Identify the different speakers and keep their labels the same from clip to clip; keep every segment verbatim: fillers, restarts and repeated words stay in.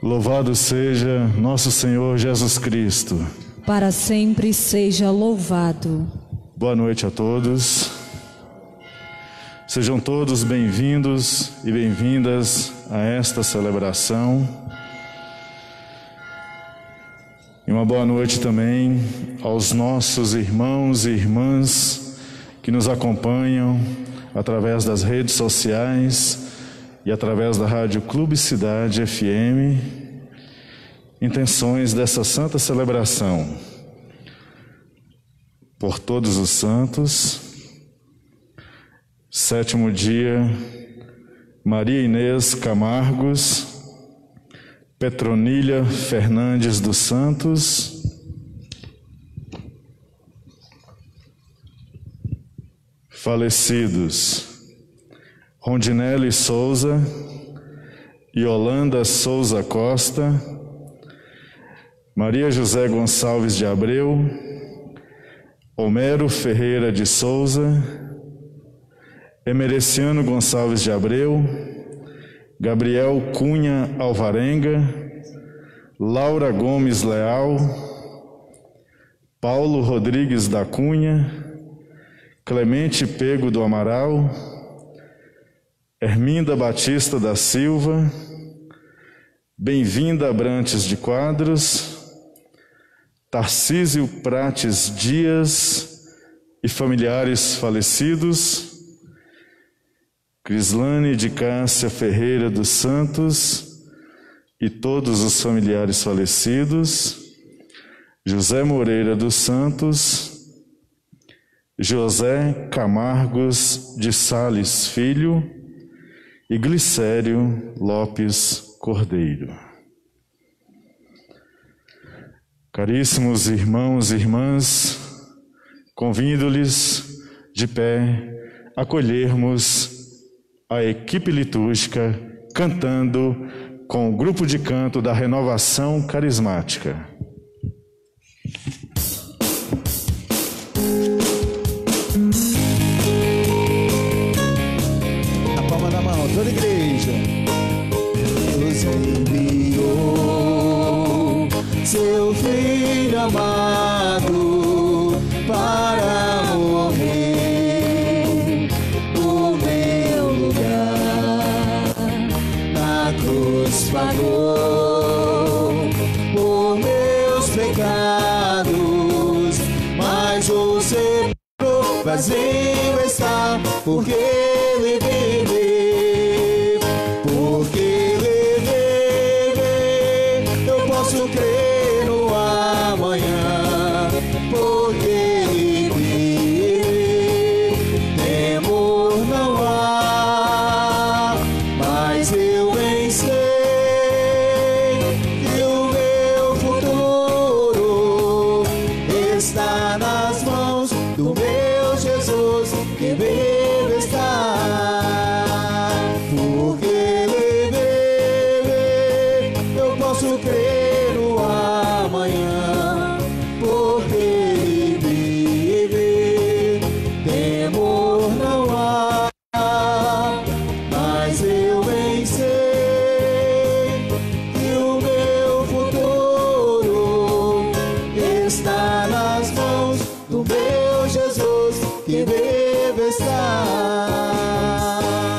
Speaker 1: Louvado seja nosso Senhor Jesus Cristo.
Speaker 2: Para sempre seja louvado.
Speaker 1: Boa noite a todos. Sejam todos bem-vindos e bem-vindas a esta celebração. E uma boa noite também aos nossos irmãos e irmãs que nos acompanham através das redes sociais e através da Rádio Clube Cidade F M, intenções dessa santa celebração. Por todos os santos, sétimo dia, Maria Inês Camargos, Petronília Fernandes dos Santos, falecidos, Rondinelli Souza, Yolanda Souza Costa, Maria José Gonçalves de Abreu, Homero Ferreira de Souza, Emereciano Gonçalves de Abreu, Gabriel Cunha Alvarenga, Laura Gomes Leal, Paulo Rodrigues da Cunha, Clemente Pego do Amaral, Herminda Batista da Silva, Bem-vinda Abrantes de Quadros, Tarcísio Prates Dias e familiares falecidos, Crislane de Cássia Ferreira dos Santos e todos os familiares falecidos, José Moreira dos Santos, José Camargos de Sales Filho e Glicério Lopes Cordeiro. Caríssimos irmãos e irmãs, convido-lhes de pé a acolhermos a equipe litúrgica cantando com o grupo de canto da Renovação Carismática.
Speaker 3: A palma da mão, toda a igreja. Deus enviou seu Filho amado para morrer no meu lugar. Na cruz pagou por meus pecados, mas o sepulcro vazio está, porque ele vive, porque ele vive, eu posso crer no amanhã, porque ele vive, temor não há, mas eu bem sei que o meu futuro está nas mãos do meu Jesus, que vive está, porque ele vive, eu posso crer no amanhã, porque ele vive, temor não há, mas eu bem sei que o meu futuro está nas mãos do meu Jesus, que vive está.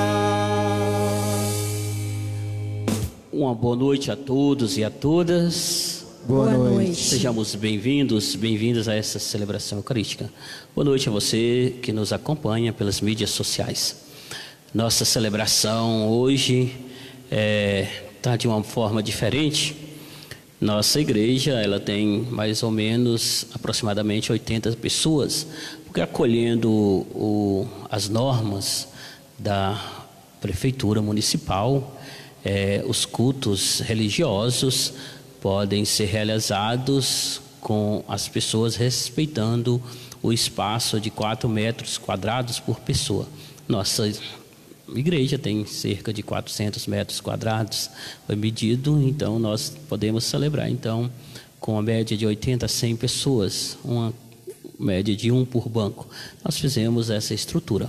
Speaker 4: Uma boa noite a todos e a todas.
Speaker 3: Boa,
Speaker 2: Boa
Speaker 3: noite.
Speaker 2: noite.
Speaker 4: Sejamos bem-vindos, bem-vindas a essa celebração eucarística. Boa noite a você que nos acompanha pelas mídias sociais. Nossa celebração hoje está é, de uma forma diferente. Nossa igreja ela tem mais ou menos aproximadamente oitenta pessoas, porque acolhendo o, as normas da prefeitura municipal, é, os cultos religiosos podem ser realizados com as pessoas respeitando o espaço de quatro metros quadrados por pessoa. Nossa igreja tem cerca de quatrocentos metros quadrados, foi medido, então nós podemos celebrar então com uma média de oitenta a cem pessoas, uma média de um por banco. Nós fizemos essa estrutura.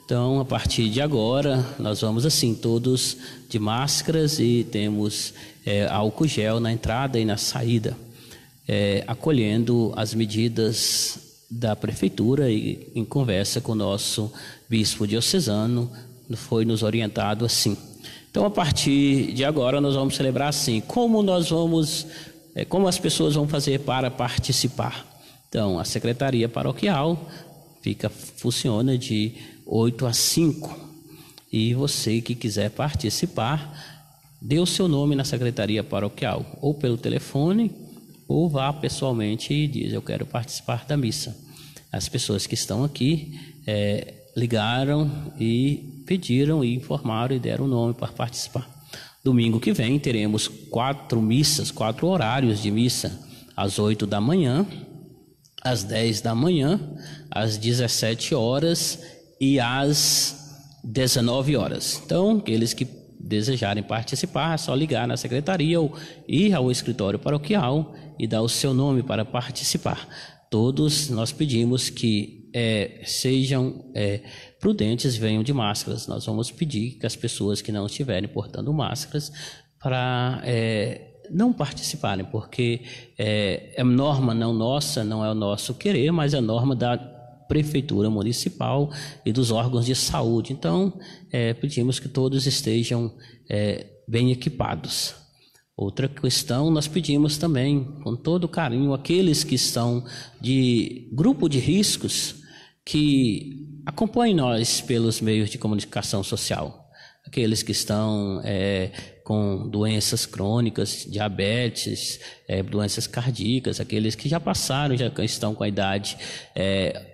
Speaker 4: Então, a partir de agora, nós vamos assim, todos de máscaras e temos é, álcool gel na entrada e na saída, é, acolhendo as medidas da prefeitura e em conversa com o nosso bispo diocesano, foi nos orientado assim. Então, a partir de agora, nós vamos celebrar assim. Como nós vamos, é, como as pessoas vão fazer para participar? Então, a secretaria paroquial fica, funciona de oito às cinco. E você que quiser participar, dê o seu nome na secretaria paroquial, ou pelo telefone, ou vá pessoalmente e diz: eu quero participar da missa. As pessoas que estão aqui é, ligaram e pediram e informaram e deram o nome para participar. Domingo que vem teremos quatro missas, quatro horários de missa: às oito da manhã, às dez da manhã, às dezessete horas e às dezenove horas. Então, aqueles que desejarem participar, é só ligar na secretaria ou ir ao escritório paroquial e dar o seu nome para participar. Todos nós pedimos que é, sejam é, prudentes e venham de máscaras. Nós vamos pedir que as pessoas que não estiverem portando máscaras para é, não participarem, porque é, é norma não nossa, não é o nosso querer, mas é norma da prefeitura municipal e dos órgãos de saúde. Então, é, pedimos que todos estejam é, bem equipados. Outra questão, nós pedimos também, com todo carinho, aqueles que estão de grupo de riscos, que acompanhem nós pelos meios de comunicação social. Aqueles que estão é, com doenças crônicas, diabetes, é, doenças cardíacas, aqueles que já passaram, já estão com a idade é,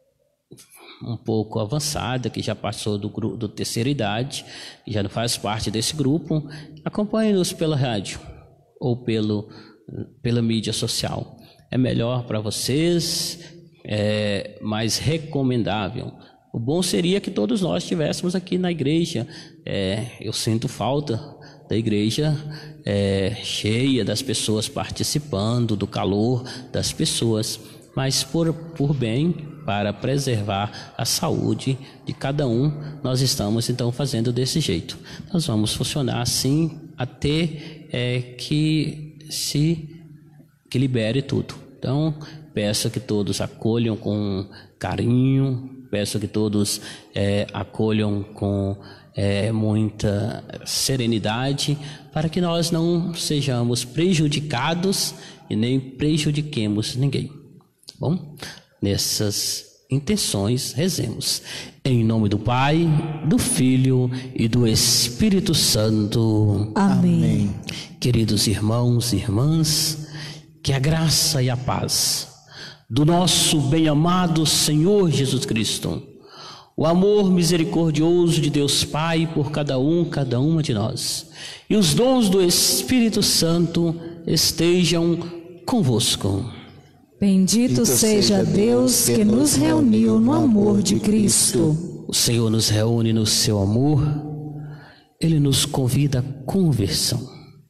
Speaker 4: um pouco avançada, que já passou do, do terceira idade, que já não faz parte desse grupo, acompanhe-nos pela rádio ou pelo, pela mídia social. É melhor para vocês, é mais recomendável. O bom seria que todos nós estivéssemos aqui na igreja. É, eu sinto falta da igreja é, cheia, das pessoas participando, do calor das pessoas, mas por, por bem, para preservar a saúde de cada um, nós estamos então fazendo desse jeito. Nós vamos funcionar assim até é, que se que libere tudo. Então, peço que todos acolham com carinho, peço que todos é, acolham com é, muita serenidade, para que nós não sejamos prejudicados e nem prejudiquemos ninguém. Bom, nessas intenções, rezemos. Em nome do Pai, do Filho e do Espírito Santo.
Speaker 2: Amém.
Speaker 4: Queridos irmãos e irmãs, que a graça e a paz do nosso bem-amado Senhor Jesus Cristo, o amor misericordioso de Deus Pai por cada um, cada uma de nós, e os dons do Espírito Santo estejam convosco.
Speaker 2: Bendito seja Deus que nos reuniu no amor de Cristo.
Speaker 4: O Senhor nos reúne no seu amor, Ele nos convida à conversão.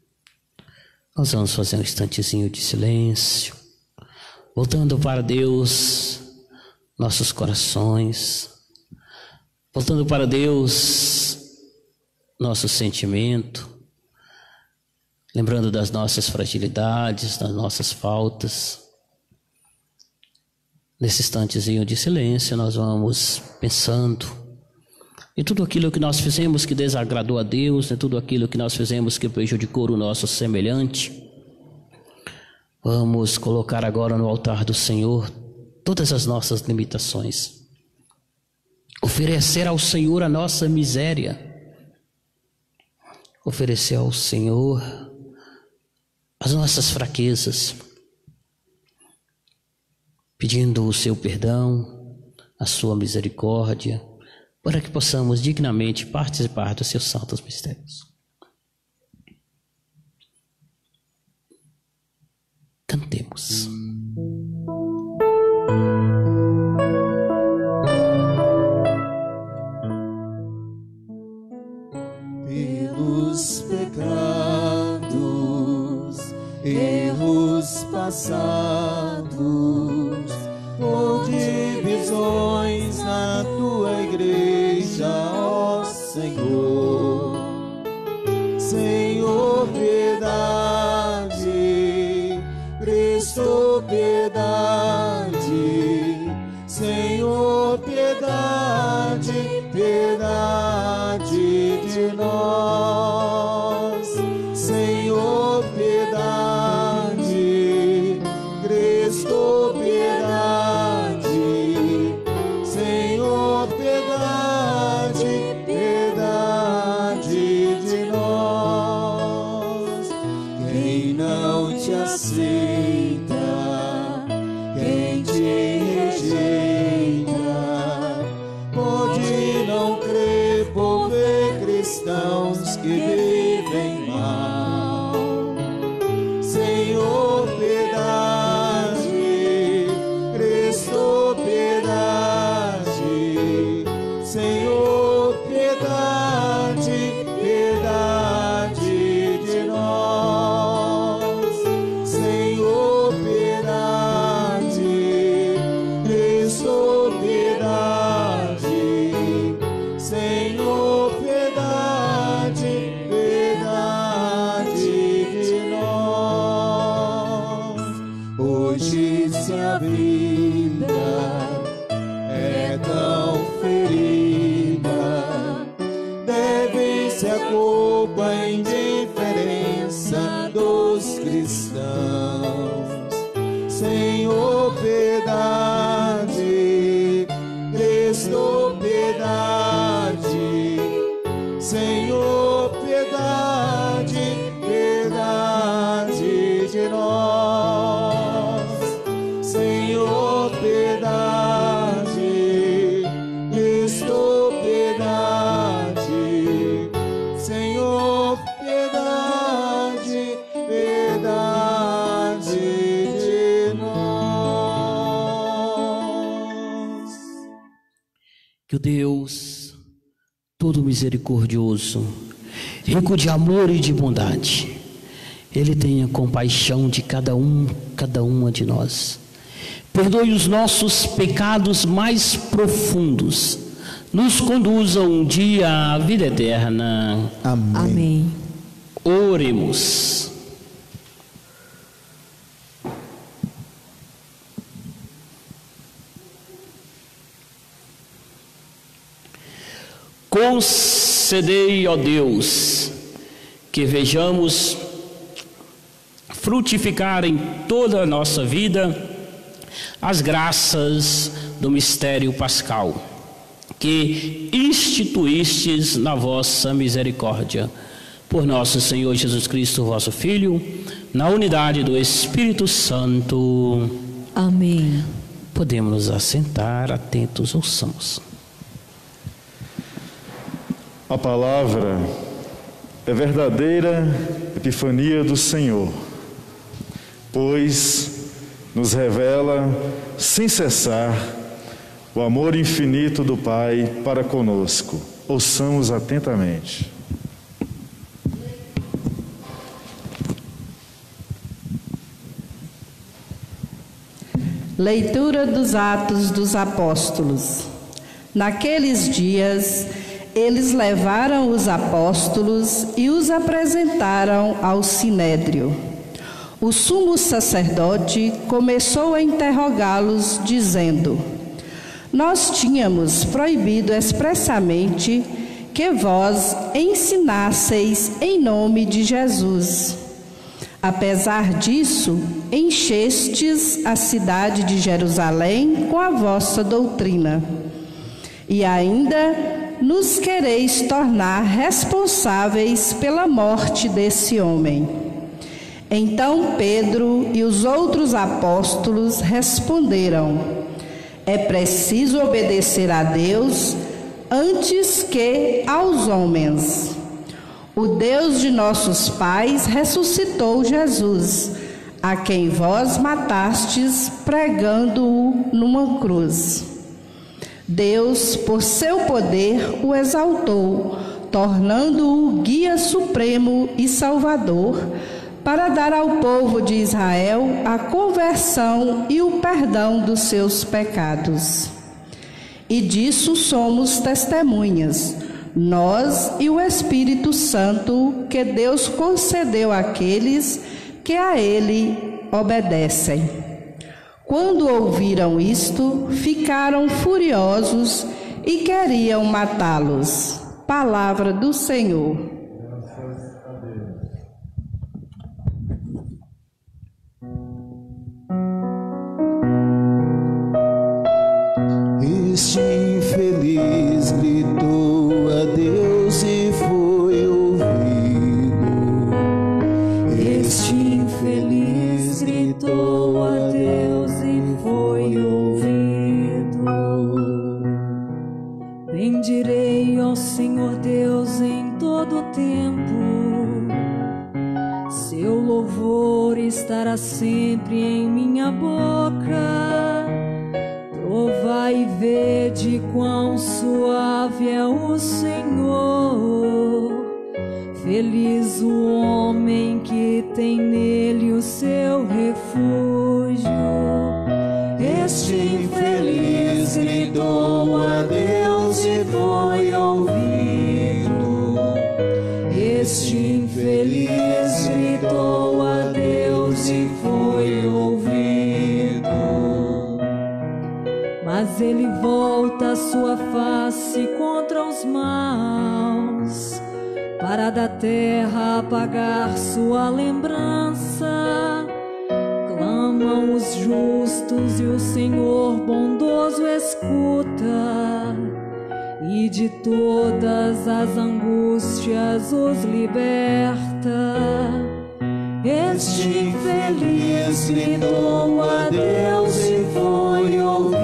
Speaker 4: Nós vamos fazer um instantezinho de silêncio, voltando para Deus nossos corações, voltando para Deus nosso sentimento, lembrando das nossas fragilidades, das nossas faltas. Nesse instantezinho de silêncio, nós vamos pensando em tudo aquilo que nós fizemos que desagradou a Deus, em tudo aquilo que nós fizemos que prejudicou o nosso semelhante. Vamos colocar agora no altar do Senhor todas as nossas limitações, oferecer ao Senhor a nossa miséria, oferecer ao Senhor as nossas fraquezas, pedindo o seu perdão, a sua misericórdia, para que possamos dignamente participar dos seus santos mistérios. Cantemos.
Speaker 3: Pelos pecados, erros passados, por divisões na tua igreja,
Speaker 5: piedade, Cristo, piedade, Senhor, piedade, piedade de nós, Senhor, piedade, Cristo, piedade, Senhor, piedade, piedade de nós. Quem não te aceita, quem te rejeita, pode não crer por ver cristãos que vivem mal. Senhor, piedade, Cristo, piedade, Senhor, piedade, piedade de nós, Senhor, piedade, Cristo, piedade, Senhor, piedade, piedade de nós. Hoje se a vida é tão ferida, deve-se a culpa, a indiferença dos cristãos. Senhor, piedade, Cristo, piedade, Senhor, piedade, piedade de nós, Senhor, piedade, Cristo, piedade, Senhor, piedade, piedade de nós.
Speaker 4: Que o Deus todo misericordioso, rico de amor e de bondade, Ele tenha compaixão de cada um, cada uma de nós. Perdoe os nossos pecados mais profundos, nos conduza um dia à vida eterna.
Speaker 3: Amém.
Speaker 2: Amém.
Speaker 4: Oremos. Concedei, ó Deus, que vejamos frutificar em toda a nossa vida as graças do mistério pascal, que instituístes na vossa misericórdia. Por nosso Senhor Jesus Cristo, vosso Filho, na unidade do Espírito Santo.
Speaker 2: Amém.
Speaker 4: Podemos nos assentar, atentos, ouçamos.
Speaker 1: A palavra é verdadeira epifania do Senhor, pois nos revela sem cessar o amor infinito do Pai para conosco. Ouçamos atentamente.
Speaker 6: Leitura dos Atos dos Apóstolos. Naqueles dias, eles levaram os apóstolos e os apresentaram ao sinédrio. O sumo sacerdote começou a interrogá-los, dizendo: Nós tínhamos proibido expressamente que vós ensinasseis em nome de Jesus. Apesar disso, enchestes a cidade de Jerusalém com a vossa doutrina. E ainda nos quereis tornar responsáveis pela morte desse homem. Então Pedro e os outros apóstolos responderam: É preciso obedecer a Deus antes que aos homens. O Deus de nossos pais ressuscitou Jesus, a quem vós matastes pregando-o numa cruz. Deus, por seu poder, o exaltou, tornando-o guia supremo e salvador, para dar ao povo de Israel a conversão e o perdão dos seus pecados. E disso somos testemunhas, nós e o Espírito Santo que Deus concedeu àqueles que a Ele obedecem. Quando ouviram isto, ficaram furiosos e queriam matá-los. Palavra do Senhor.
Speaker 5: Este infeliz gritou a Deus e foi ouvido. Este infeliz gritou a Deus e foi ouvido.
Speaker 2: Bendirei ao Senhor Deus em todo o tempo. Seu louvor estará sempre em minha boca. Provai e vede quão suave é o Senhor. Feliz o homem que tem nele o seu refúgio.
Speaker 5: Este infeliz gritou a Deus e foi ouvido. Este infeliz gritou a Deus e foi ouvido.
Speaker 2: Mas ele volta a sua face contra os maus, para da terra apagar sua lembrança. Clamam os justos e o Senhor bondoso escuta, e de todas as angústias os liberta.
Speaker 5: Este infeliz gritou a Deus e foi ouvido.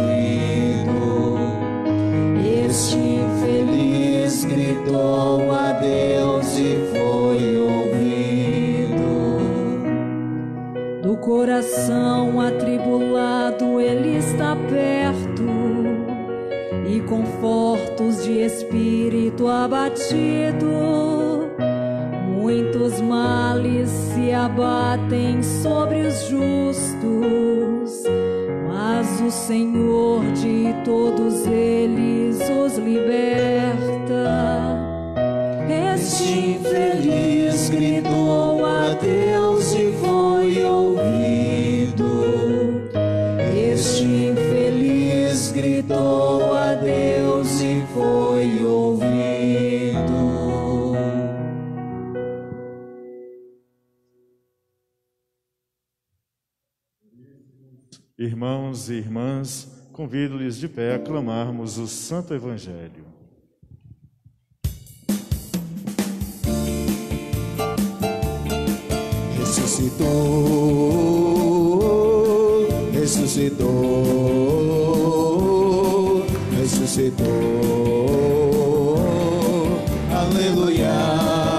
Speaker 5: Este infeliz gritou a Deus e foi ouvido.
Speaker 2: Do coração atribulado ele está perto, e conforta os de espírito abatido. Muitos males se abatem sobre os justos, mas o Senhor de todos eles os liberta.
Speaker 5: Este infeliz gritou a Deus e foi ouvido. Este infeliz gritou a Deus e foi ouvido.
Speaker 1: Irmãos e irmãs, convido-lhes de pé a aclamarmos o Santo Evangelho.
Speaker 5: Ressuscitou, ressuscitou, ressuscitou. Aleluia.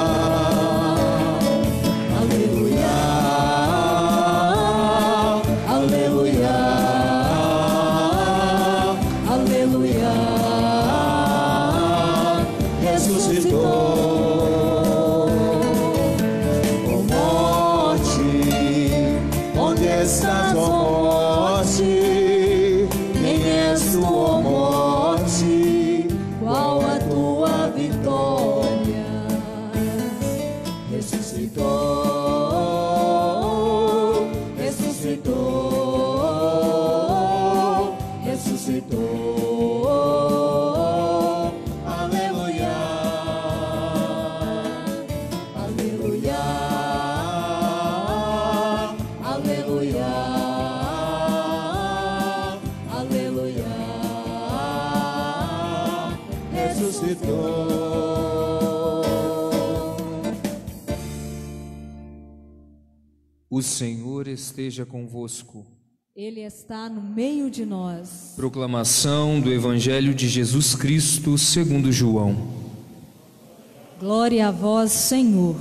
Speaker 7: O Senhor esteja convosco.
Speaker 2: Ele está no meio de nós.
Speaker 7: Proclamação do Evangelho de Jesus Cristo segundo João.
Speaker 2: Glória a vós, Senhor.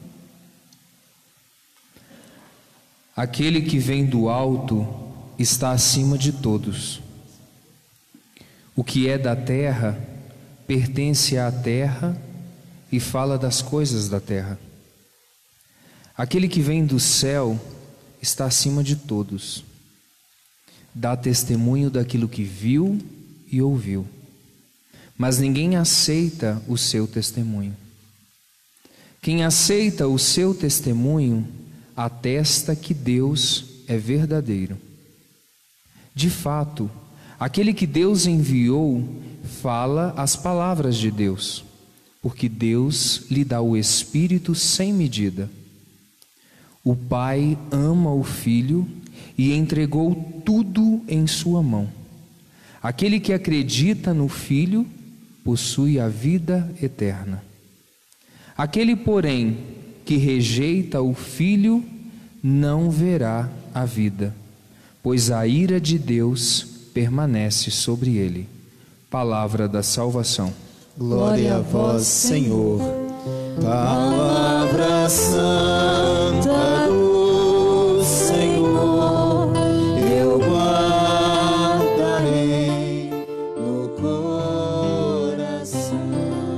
Speaker 7: Aquele que vem do alto está acima de todos. O que é da terra pertence à terra e fala das coisas da terra. Aquele que vem do céu está acima de todos. Dá testemunho daquilo que viu e ouviu. mas ninguém aceita o seu testemunho. Quem aceita o seu testemunho atesta que Deus é verdadeiro. De fato, aquele que Deus enviou fala as palavras de Deus, porque Deus lhe dá o Espírito sem medida. O Pai ama o Filho e entregou tudo em sua mão. Aquele que acredita no Filho possui a vida eterna. Aquele, porém, que rejeita o Filho não verá a vida, pois a ira de Deus permanece sobre ele. Palavra da salvação.
Speaker 5: Glória a vós, Senhor. Palavra santa do Senhor, eu guardarei no coração.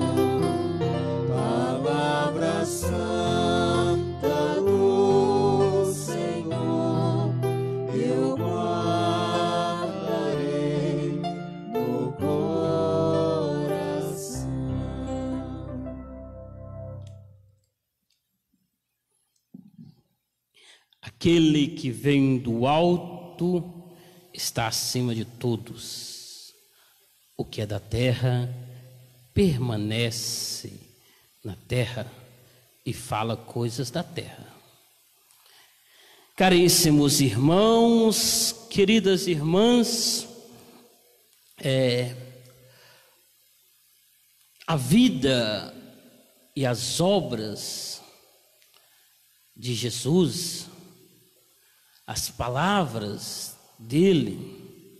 Speaker 5: Palavra santa do Senhor, eu guardarei no coração.
Speaker 4: Aquele que vem do alto está acima de todos. O que é da terra permanece na terra e fala coisas da terra. Caríssimos irmãos, queridas irmãs, é, a vida e as obras de Jesus, as palavras dele,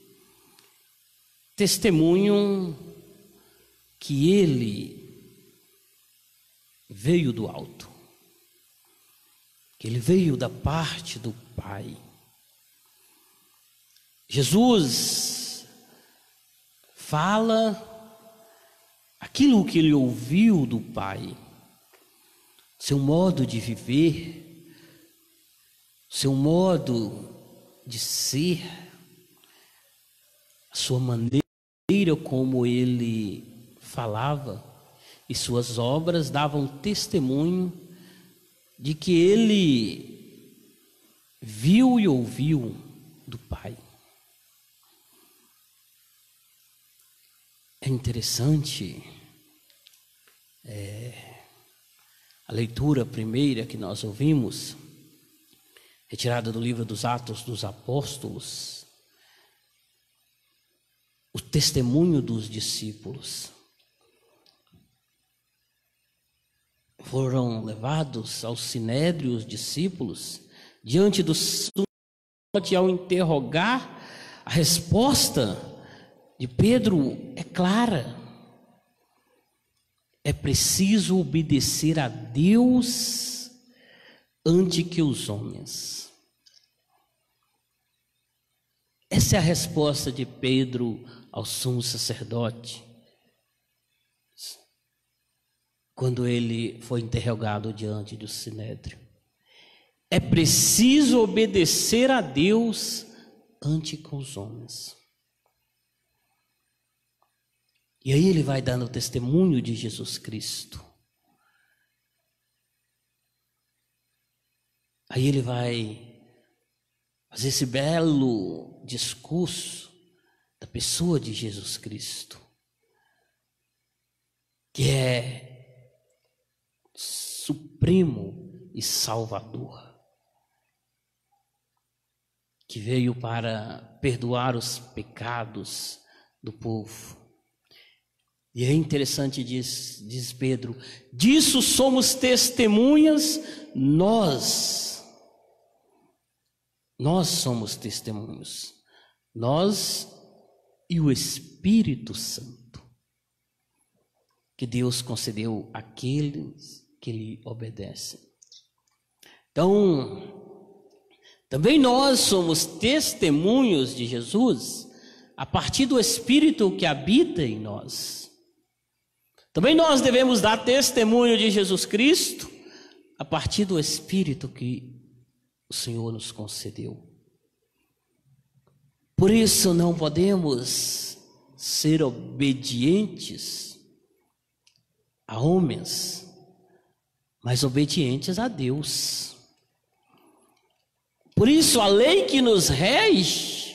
Speaker 4: testemunham que ele veio do alto, que ele veio da parte do Pai. Jesus fala aquilo que ele ouviu do Pai, seu modo de viver, seu modo de ser, a sua maneira como ele falava, e suas obras davam testemunho de que ele viu e ouviu do Pai. É interessante é, a leitura primeira que nós ouvimos, retirada do livro dos Atos dos Apóstolos, o testemunho dos discípulos. Foram levados ao sinédrio os discípulos, diante do sacerdote, ao interrogar, a resposta de Pedro é clara: é preciso obedecer a Deus antes que os homens. Essa é a resposta de Pedro ao sumo sacerdote, quando ele foi interrogado diante do sinédrio. É preciso obedecer a Deus antes com os homens. E aí ele vai dando o testemunho de Jesus Cristo. Aí ele vai fazer esse belo discurso da pessoa de Jesus Cristo, que é supremo e salvador, que veio para perdoar os pecados do povo. E é interessante, diz, diz Pedro, disso somos testemunhas nós. Nós somos testemunhos, nós e o Espírito Santo, que Deus concedeu àqueles que lhe obedecem. Então, também nós somos testemunhos de Jesus a partir do Espírito que habita em nós. Também nós devemos dar testemunho de Jesus Cristo a partir do Espírito que o Senhor nos concedeu. Por isso não podemos ser obedientes a homens, mas obedientes a Deus. Por isso, a lei que nos rege,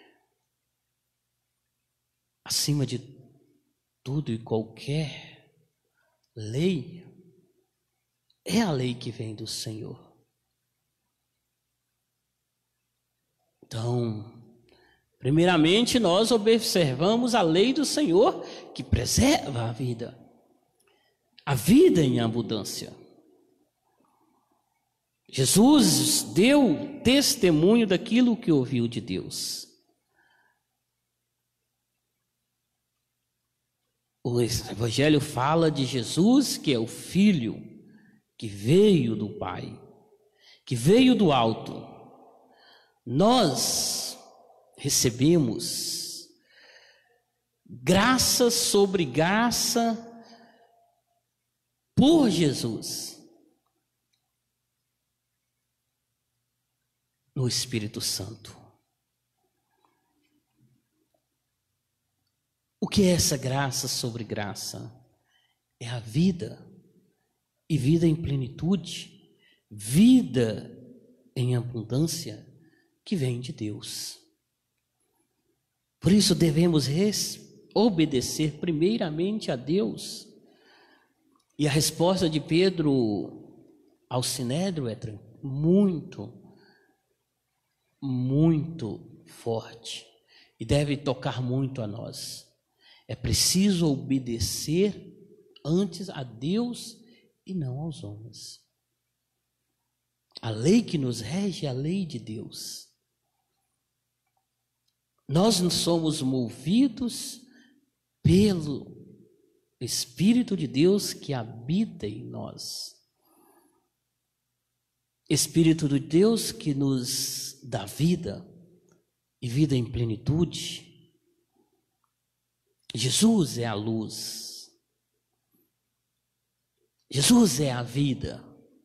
Speaker 4: acima de tudo e qualquer lei, é a lei que vem do Senhor. Então, primeiramente, nós observamos a lei do Senhor, que preserva a vida, a vida em abundância. Jesus deu testemunho daquilo que ouviu de Deus. O Evangelho fala de Jesus, que é o Filho que veio do Pai, que veio do alto. Nós recebemos graça sobre graça por Jesus, no Espírito Santo. O que é essa graça sobre graça? É a vida, e vida em plenitude, vida em abundância, que vem de Deus. Por isso devemos obedecer primeiramente a Deus. E a resposta de Pedro ao Sinédrio é muito, muito forte, e deve tocar muito a nós. É preciso obedecer antes a Deus e não aos homens. A lei que nos rege é a lei de Deus. Nós não somos movidos pelo Espírito de Deus que habita em nós. Espírito de Deus que nos dá vida, e vida em plenitude. Jesus é a luz. Jesus é a vida.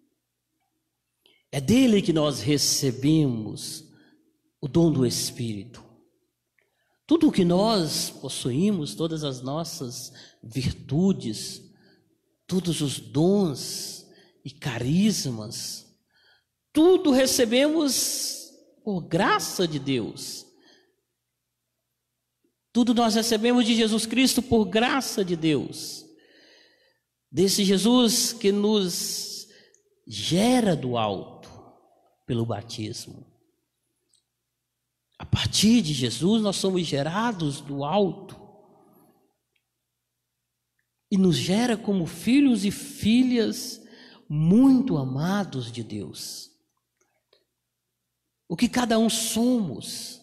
Speaker 4: É dele que nós recebemos o dom do Espírito. Tudo o que nós possuímos, todas as nossas virtudes, todos os dons e carismas, tudo recebemos por graça de Deus. Tudo nós recebemos de Jesus Cristo por graça de Deus. Desse Jesus que nos gera do alto pelo batismo. A partir de Jesus nós somos gerados do alto. E nos gera como filhos e filhas muito amados de Deus. O que cada um somos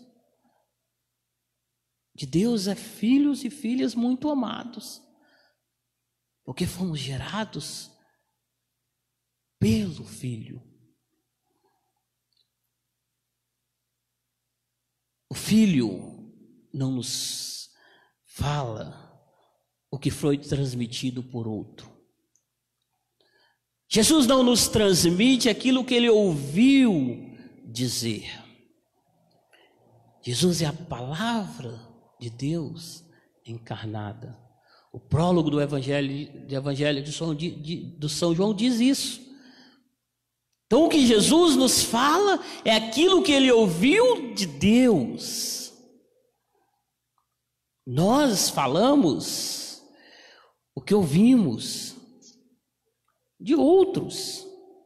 Speaker 4: de Deus é filhos e filhas muito amados, porque fomos gerados pelo Filho. O Filho não nos fala o que foi transmitido por outro. Jesus não nos transmite aquilo que ele ouviu dizer. Jesus é a palavra de Deus encarnada. O prólogo do Evangelho, do Evangelho de São, de, de, do São João diz isso. Então o que Jesus nos fala é aquilo que ele ouviu de Deus. Nós falamos o que ouvimos de outros.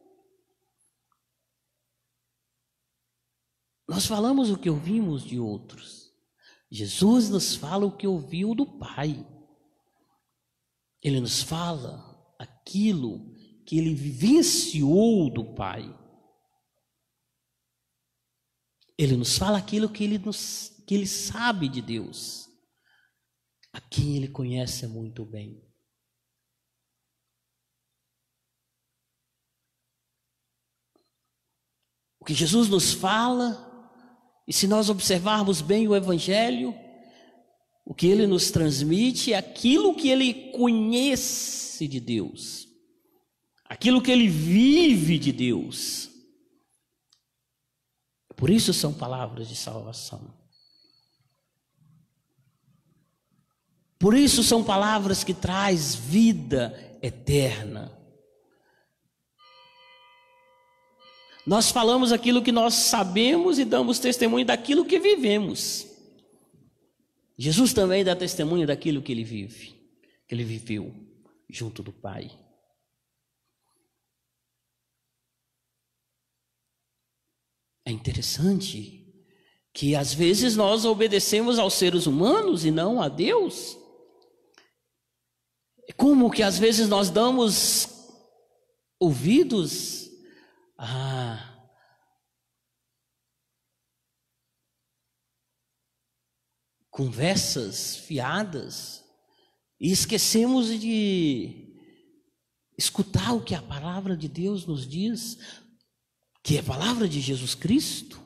Speaker 4: Nós falamos o que ouvimos de outros. Jesus nos fala o que ouviu do Pai. Ele nos fala aquilo que ele vivenciou do Pai. Ele nos fala aquilo que ele, nos, que ele sabe de Deus, a quem ele conhece muito bem. O que Jesus nos fala, e se nós observarmos bem o Evangelho, o que ele nos transmite é aquilo que ele conhece de Deus, aquilo que ele vive de Deus. Por isso são palavras de salvação. Por isso são palavras que traz vida eterna. Nós falamos aquilo que nós sabemos e damos testemunho daquilo que vivemos. Jesus também dá testemunho daquilo que ele vive, que ele viveu junto do Pai. É interessante que às vezes nós obedecemos aos seres humanos e não a Deus. É como que às vezes nós damos ouvidos a conversas fiadas e esquecemos de escutar o que a palavra de Deus nos diz, que é a palavra de Jesus Cristo.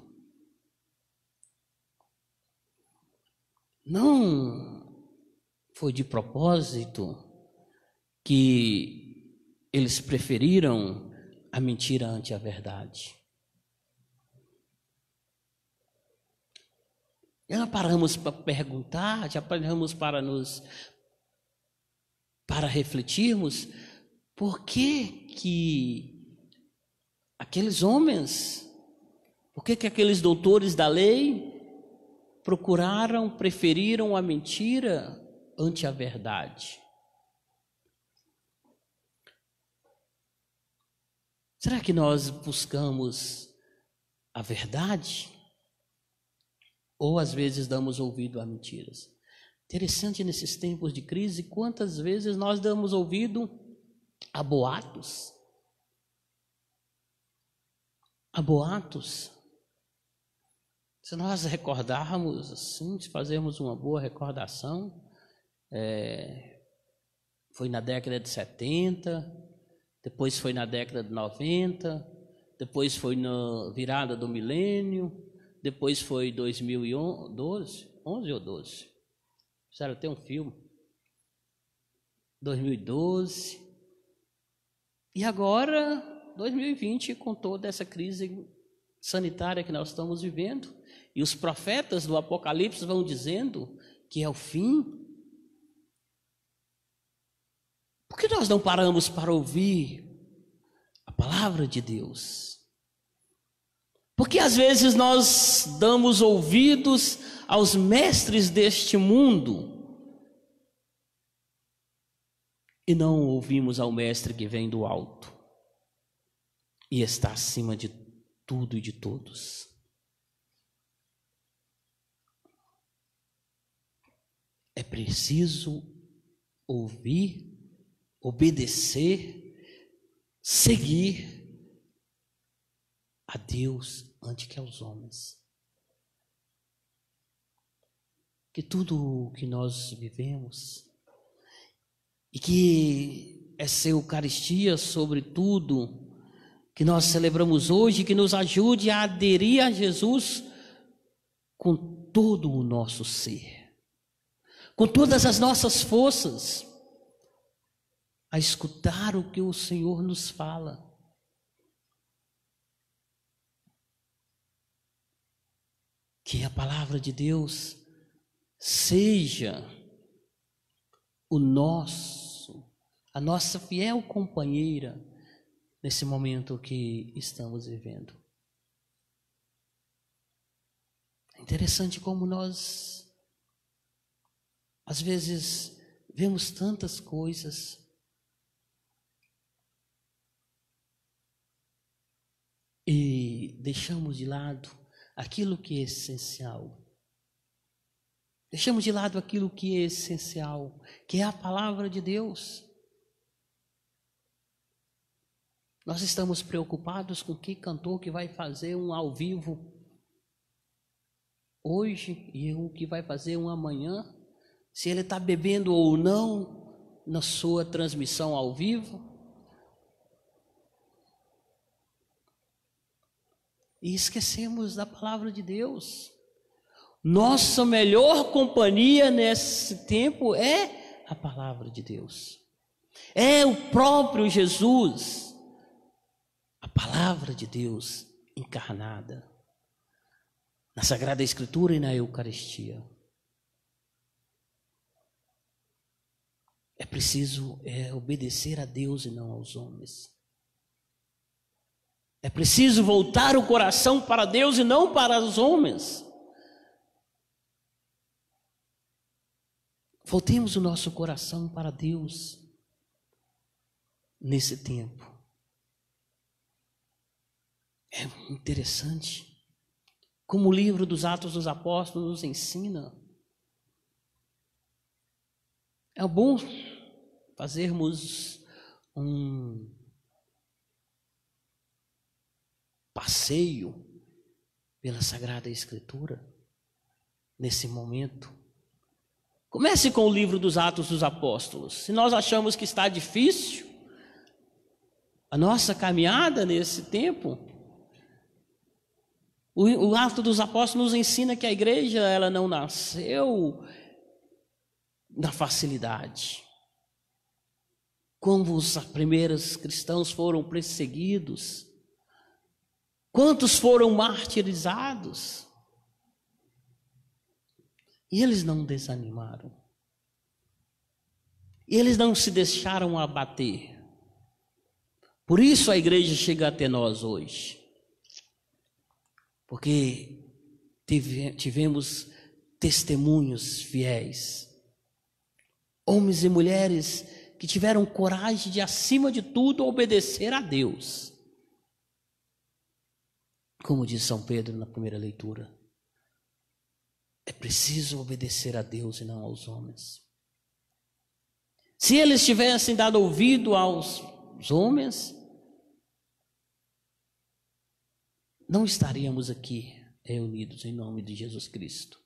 Speaker 4: Não foi de propósito que eles preferiram a mentira ante a verdade. Já paramos para perguntar, já paramos para nos para refletirmos por que que aqueles homens, por que que aqueles doutores da lei procuraram, preferiram a mentira ante a verdade? Será que nós buscamos a verdade? Ou às vezes damos ouvido a mentiras? Interessante nesses tempos de crise, quantas vezes nós damos ouvido a boatos. A boatos. Se nós recordarmos assim, se fazermos uma boa recordação, é, foi na década de setenta, depois foi na década de noventa, depois foi na virada do milênio, depois foi dois mil e doze, onze ou doze? Fizeram até um filme. dois mil e doze. E agora, dois mil e vinte, com toda essa crise sanitária que nós estamos vivendo, e os profetas do Apocalipse vão dizendo que é o fim. Por que nós não paramos para ouvir a palavra de Deus? Porque às vezes nós damos ouvidos aos mestres deste mundo e não ouvimos ao mestre que vem do alto e está acima de tudo e de todos. É preciso ouvir, obedecer, seguir a Deus antes que aos homens. Que tudo o que nós vivemos e que essa Eucaristia, sobretudo, que nós celebramos hoje, que nos ajude a aderir a Jesus com todo o nosso ser, com todas as nossas forças, a escutar o que o Senhor nos fala. Que a palavra de Deus seja o nosso, a nossa fiel companheira nesse momento que estamos vivendo. É interessante como nós, às vezes, vemos tantas coisas e deixamos de lado aquilo que é essencial. Deixamos de lado aquilo que é essencial, que é a palavra de Deus. Nós estamos preocupados com que cantor que vai fazer um ao vivo hoje e o que vai fazer um amanhã, se ele está bebendo ou não na sua transmissão ao vivo. E esquecemos da palavra de Deus. Nossa melhor companhia nesse tempo é a palavra de Deus. É o próprio Jesus. A palavra de Deus encarnada na Sagrada Escritura e na Eucaristia. É preciso é, obedecer a Deus e não aos homens. É preciso voltar o coração para Deus e não para os homens. Voltemos o nosso coração para Deus nesse tempo. É interessante como o livro dos Atos dos Apóstolos nos ensina. É bom fazermos um passeio pela Sagrada Escritura nesse momento. Comece com o livro dos Atos dos Apóstolos. Se nós achamos que está difícil a nossa caminhada nesse tempo, o, o Ato dos Apóstolos nos ensina que a igreja ela não nasceu na facilidade. Como os primeiros cristãos foram perseguidos, quantos foram martirizados, e eles não desanimaram, e eles não se deixaram abater. Por isso a igreja chega até nós hoje, porque tivemos testemunhos fiéis, homens e mulheres que tiveram coragem de, acima de tudo, obedecer a Deus. Como diz São Pedro na primeira leitura, é preciso obedecer a Deus e não aos homens. Se eles tivessem dado ouvido aos homens, não estaríamos aqui reunidos em nome de Jesus Cristo.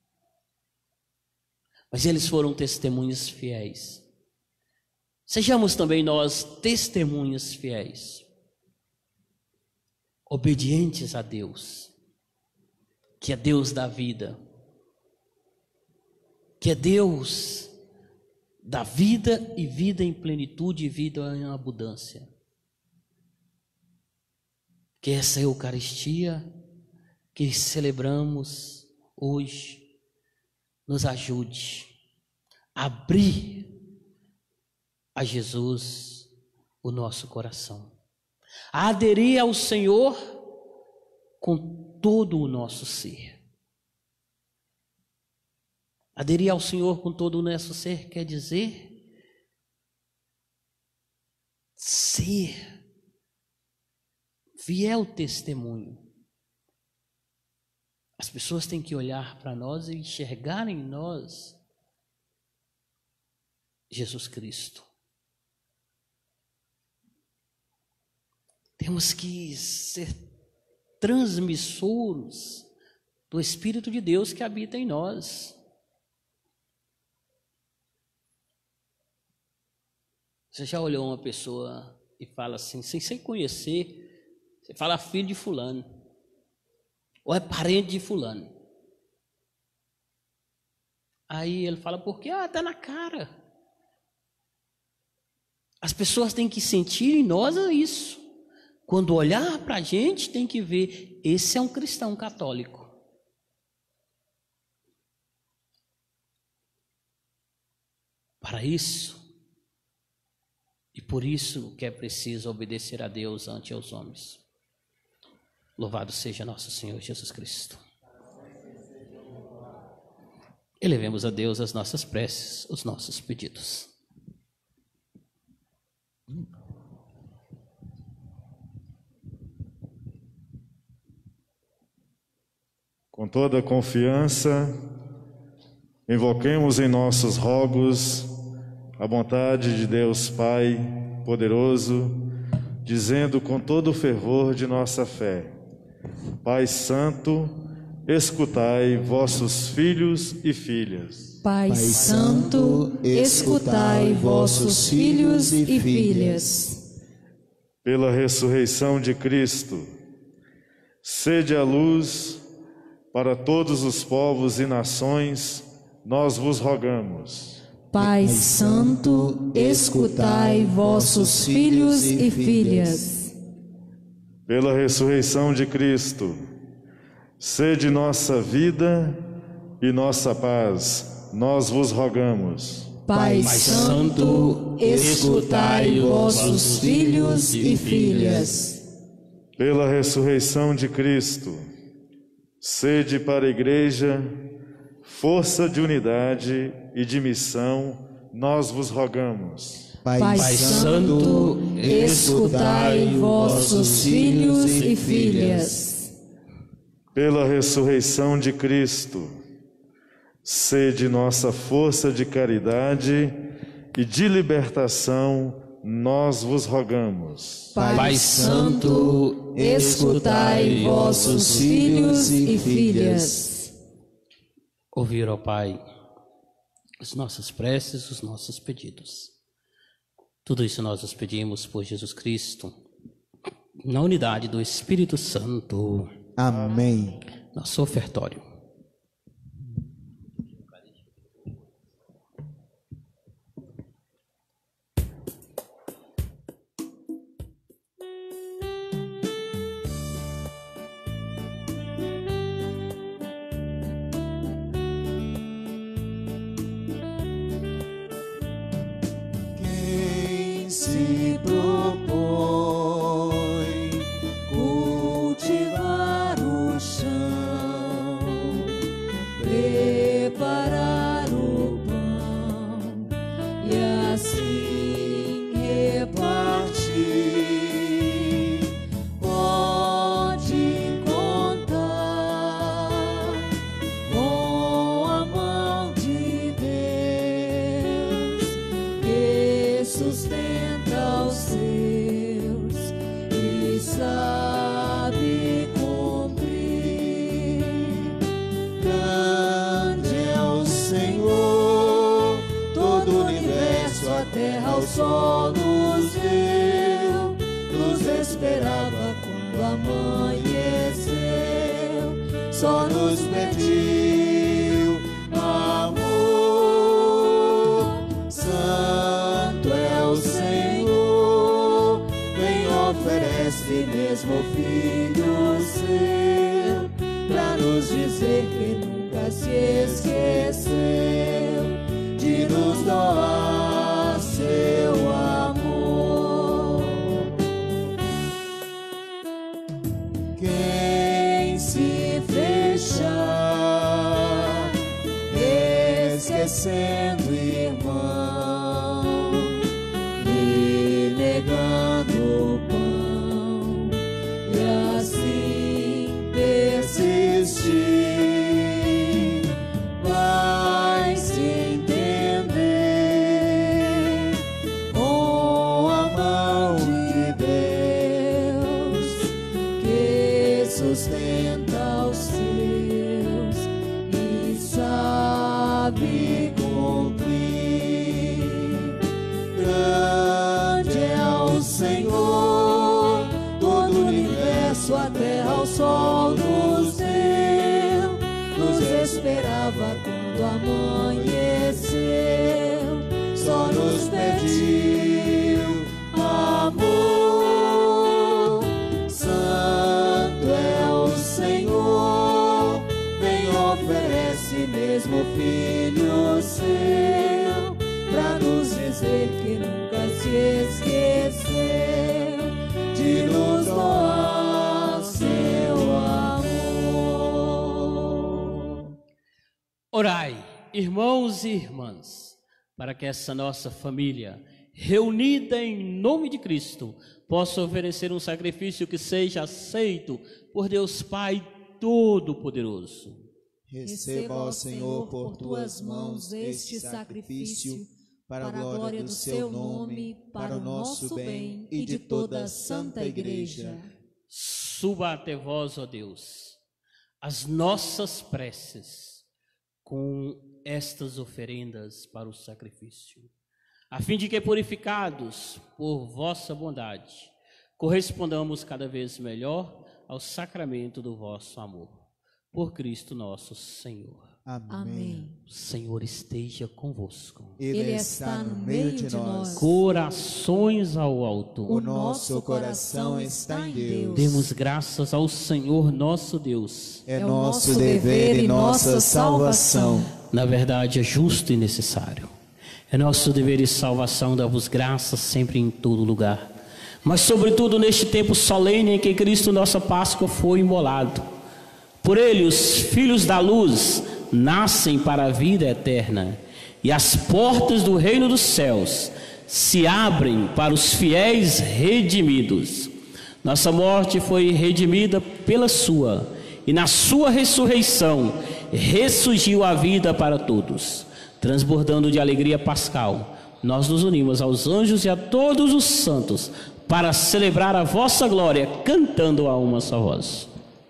Speaker 4: Mas eles foram testemunhas fiéis. Sejamos também nós testemunhas fiéis, obedientes a Deus, que é Deus da vida, que é Deus da vida e vida em plenitude e vida em abundância. Que essa Eucaristia que celebramos hoje nos ajude a abrir a Jesus o nosso coração, a aderir ao Senhor com todo o nosso ser. Aderir ao Senhor com todo o nosso ser quer dizer ser fiel testemunho. As pessoas têm que olhar para nós e enxergar em nós Jesus Cristo. Temos que ser transmissores do Espírito de Deus que habita em nós. Você já olhou uma pessoa e fala assim, sem, sem conhecer, você fala filho de fulano, ou é parente de fulano. Aí ele fala, por quê? Ah, está na cara. As pessoas têm que sentir em nós isso. Quando olhar para a gente, tem que ver, esse é um cristão católico. Para isso, e por isso que é preciso obedecer a Deus ante os homens. Louvado seja nosso Senhor Jesus Cristo. Elevemos a Deus as nossas preces, os nossos pedidos.
Speaker 1: Com toda confiança, invoquemos em nossos rogos a bondade de Deus Pai poderoso, dizendo com todo o fervor de nossa fé: Pai Santo, escutai vossos filhos e filhas.
Speaker 2: Pai Santo, escutai vossos filhos e filhas.
Speaker 1: Pela ressurreição de Cristo, sede a luz para todos os povos e nações, nós vos rogamos.
Speaker 2: Pai Santo, escutai vossos filhos e filhas.
Speaker 1: Pela ressurreição de Cristo, sede nossa vida e nossa paz, nós vos rogamos.
Speaker 2: Pai Santo, escutai vossos filhos e filhas.
Speaker 1: Pela ressurreição de Cristo, sede para a Igreja força de unidade e de missão, nós vos rogamos.
Speaker 2: Pai, Pai Santo, escutai vossos filhos e filhas.
Speaker 1: Pela ressurreição de Cristo, sede nossa força de caridade e de libertação, nós vos rogamos.
Speaker 2: Pai, Pai Santo, escutai vossos filhos e filhas.
Speaker 4: Ouvir, ó Pai, as nossas preces, os nossos pedidos. Tudo isso nós os pedimos por Jesus Cristo, na unidade do Espírito Santo.
Speaker 3: Amém.
Speaker 4: Nosso ofertório.
Speaker 5: Se propõe cultivar o chão, preparar o pão e assim repartir, pode contar com a mão de Deus que sustenta aos seus e sabe cumprir. Grande é o Senhor, todo o universo, a terra, o sol nos deu, nos esperava quando amanheceu, só nos pediu amor. Santo é o Senhor, quem oferece mesmo o Filho seu, pra nos dizer que nunca se esqueceu de nos doar seu amor. Quem se fechar, esquecendo irmão, negando o pão e assim persistir, vai se entender com a mão de Deus que sustenta os seus e sabe cumprir. Grande é o Senhor, todo o universo, a terra, o sol nos deu, nos esperava quando amanheceu, só nos pediu amor. Santo é o Senhor, quem oferece mesmo o Filho seu, pra nos dizer que nunca se esqueceu de nos doar seu amor.
Speaker 4: Orai, irmãos e irmãs, para que essa nossa família, reunida em nome de Cristo, possa oferecer um sacrifício que seja aceito por Deus Pai Todo-Poderoso.
Speaker 5: Receba, ó Senhor, por tuas mãos este sacrifício, para a glória do seu nome, para o nosso bem e de toda a Santa Igreja.
Speaker 4: Suba até vós, ó Deus, as nossas preces com estas oferendas para o sacrifício, a fim de que, purificados por vossa bondade, correspondamos cada vez melhor ao sacramento do vosso amor. Por Cristo nosso Senhor.
Speaker 2: Amém.
Speaker 4: O Senhor esteja convosco.
Speaker 2: Ele está no meio de nós.
Speaker 4: Corações ao alto.
Speaker 5: O nosso coração está em Deus.
Speaker 4: Demos graças ao Senhor nosso Deus.
Speaker 5: É nosso dever e nossa salvação.
Speaker 4: Na verdade, é justo e necessário. É nosso dever e salvação dar-vos graças sempre e em todo lugar, mas sobretudo neste tempo solene em que Cristo, nossa Páscoa, foi imolado. Por ele os filhos da luz nascem para a vida eterna, e as portas do reino dos céus se abrem para os fiéis redimidos. Nossa morte foi redimida pela sua, e na sua ressurreição ressurgiu a vida para todos. Transbordando de alegria pascal, nós nos unimos aos anjos e a todos os santos para celebrar a vossa glória, cantando a uma só voz.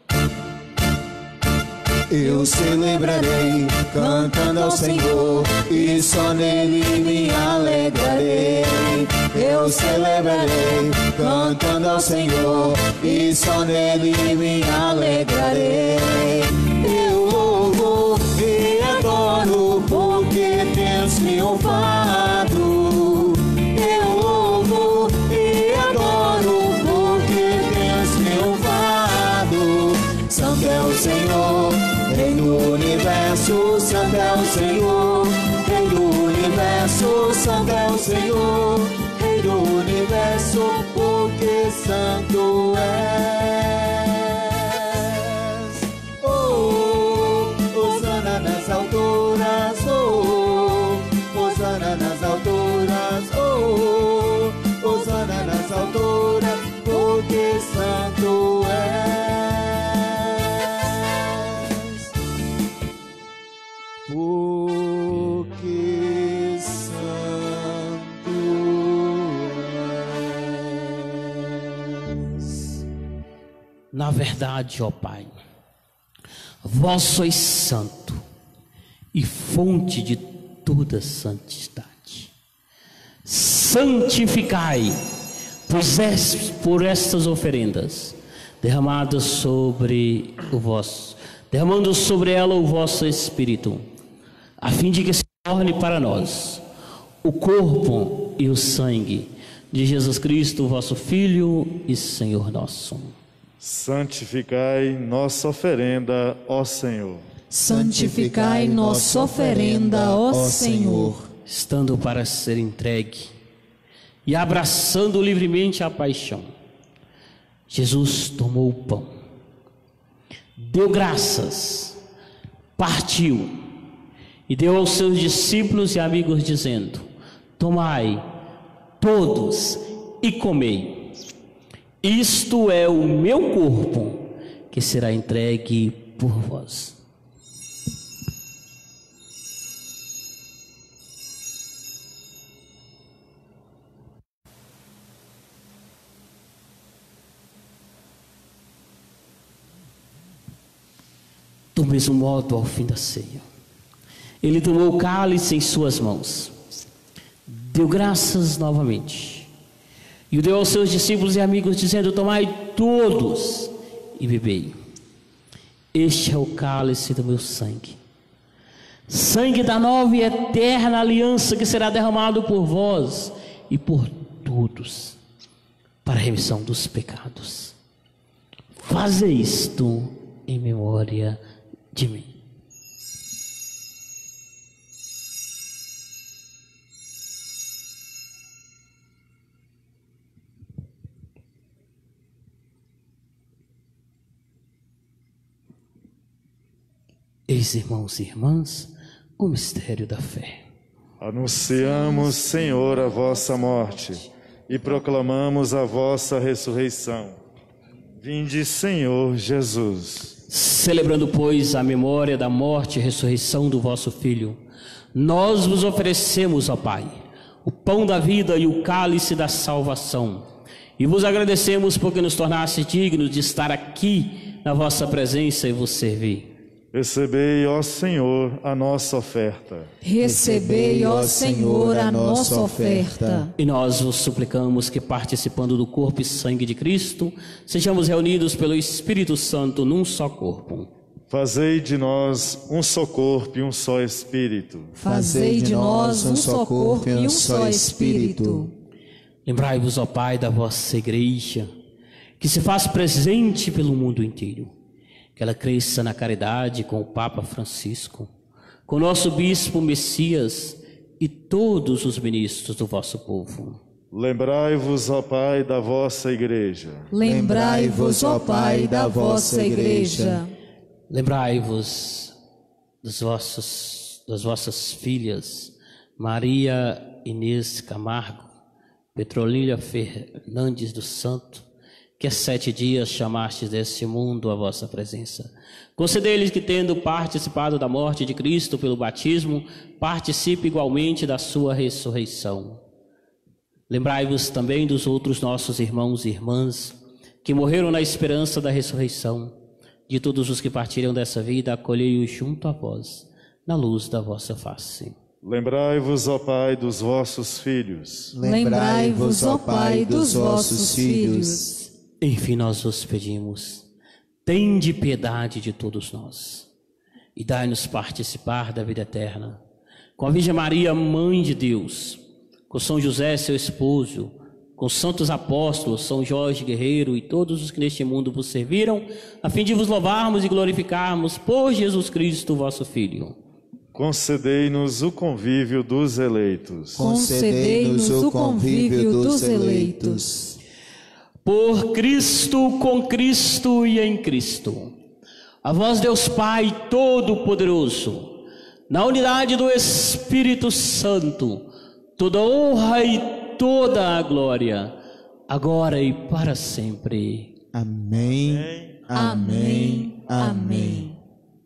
Speaker 5: Eu celebrarei, cantando ao Senhor, e só nele me alegrarei. Eu celebrarei, cantando ao Senhor, e só nele me alegrarei. Eu louvo e adoro, porque tens triunfado. Eu louvo e adoro, porque tens triunfado. Santo é o Senhor, Rei do universo, Santo é o Senhor. Rei do universo, Santo é o Senhor. Rei do universo, porque santo és. Oh, Hosana nas alturas, oh, Hosana nas alturas, oh, Hosana nas alturas, porque santo és. Porque santo és.
Speaker 4: Na verdade, ó Pai, vós sois santo e fonte de toda santidade. Santificai por estas oferendas derramadas sobre o vosso, derramando sobre ela o vosso Espírito, a fim de que se torne para nós o corpo e o sangue de Jesus Cristo, vosso Filho e Senhor nosso.
Speaker 1: Santificai nossa oferenda, ó Senhor.
Speaker 2: Santificai nossa oferenda, ó Senhor.
Speaker 4: Estando para ser entregue e abraçando livremente a paixão, Jesus tomou o pão, deu graças, partiu e deu aos seus discípulos e amigos, dizendo: tomai todos e comei. Isto é o meu corpo, que será entregue por vós. Do mesmo modo, ao fim da ceia, ele tomou o cálice em suas mãos, deu graças novamente, e o deu aos seus discípulos e amigos, dizendo: tomai todos e bebei. Este é o cálice do meu sangue, sangue da nova e eterna aliança, que será derramado por vós e por todos, para a remissão dos pecados. Faze isto em memória de mim. Eis, irmãos e irmãs, o mistério da fé.
Speaker 1: Anunciamos, Senhor, a vossa morte e proclamamos a vossa ressurreição. Vinde, Senhor Jesus.
Speaker 4: Celebrando, pois, a memória da morte e ressurreição do vosso Filho, nós vos oferecemos, ó Pai, o pão da vida e o cálice da salvação, e vos agradecemos porque nos tornaste dignos de estar aqui na vossa presença e vos servir.
Speaker 1: Recebei, ó Senhor, a nossa oferta.
Speaker 2: Recebei, ó Senhor, a nossa oferta.
Speaker 4: E nós vos suplicamos que, participando do corpo e sangue de Cristo, sejamos reunidos pelo Espírito Santo num só corpo.
Speaker 1: Fazei de nós um só corpo e um só Espírito.
Speaker 2: Fazei de nós um só corpo e um só Espírito.
Speaker 4: Lembrai-vos, ó Pai, da vossa Igreja, que se faz presente pelo mundo inteiro. Que ela cresça na caridade com o Papa Francisco, com o nosso Bispo Messias, e todos os ministros do vosso povo.
Speaker 1: Lembrai-vos, ó Pai, da vossa igreja.
Speaker 2: Lembrai-vos, ó Pai, da vossa igreja.
Speaker 4: Lembrai-vos dos vossos, das vossas filhas, Maria Inês Camargo, Petrolília Fernandes do Santo, que há sete dias chamastes desse mundo à vossa presença. Concedei-lhes que, tendo participado da morte de Cristo pelo batismo, participe igualmente da sua ressurreição. Lembrai-vos também dos outros nossos irmãos e irmãs que morreram na esperança da ressurreição. De todos os que partiram dessa vida, acolhei-os junto a vós, na luz da vossa face.
Speaker 1: Lembrai-vos, ó Pai, dos vossos filhos.
Speaker 2: Lembrai-vos, ó Pai, dos vossos filhos.
Speaker 4: Enfim, nós vos pedimos, tende piedade de todos nós e dai-nos participar da vida eterna. Com a Virgem Maria, Mãe de Deus, com São José, seu esposo, com os santos apóstolos, São Jorge Guerreiro e todos os que neste mundo vos serviram, a fim de vos louvarmos e glorificarmos por Jesus Cristo, vosso Filho.
Speaker 1: Concedei-nos o convívio dos eleitos.
Speaker 2: Concedei-nos o convívio dos eleitos.
Speaker 4: Por Cristo, com Cristo e em Cristo. A vós, Deus Pai Todo-Poderoso, na unidade do Espírito Santo, toda honra e toda a glória, agora e para sempre.
Speaker 5: Amém. Amém. Amém. Amém.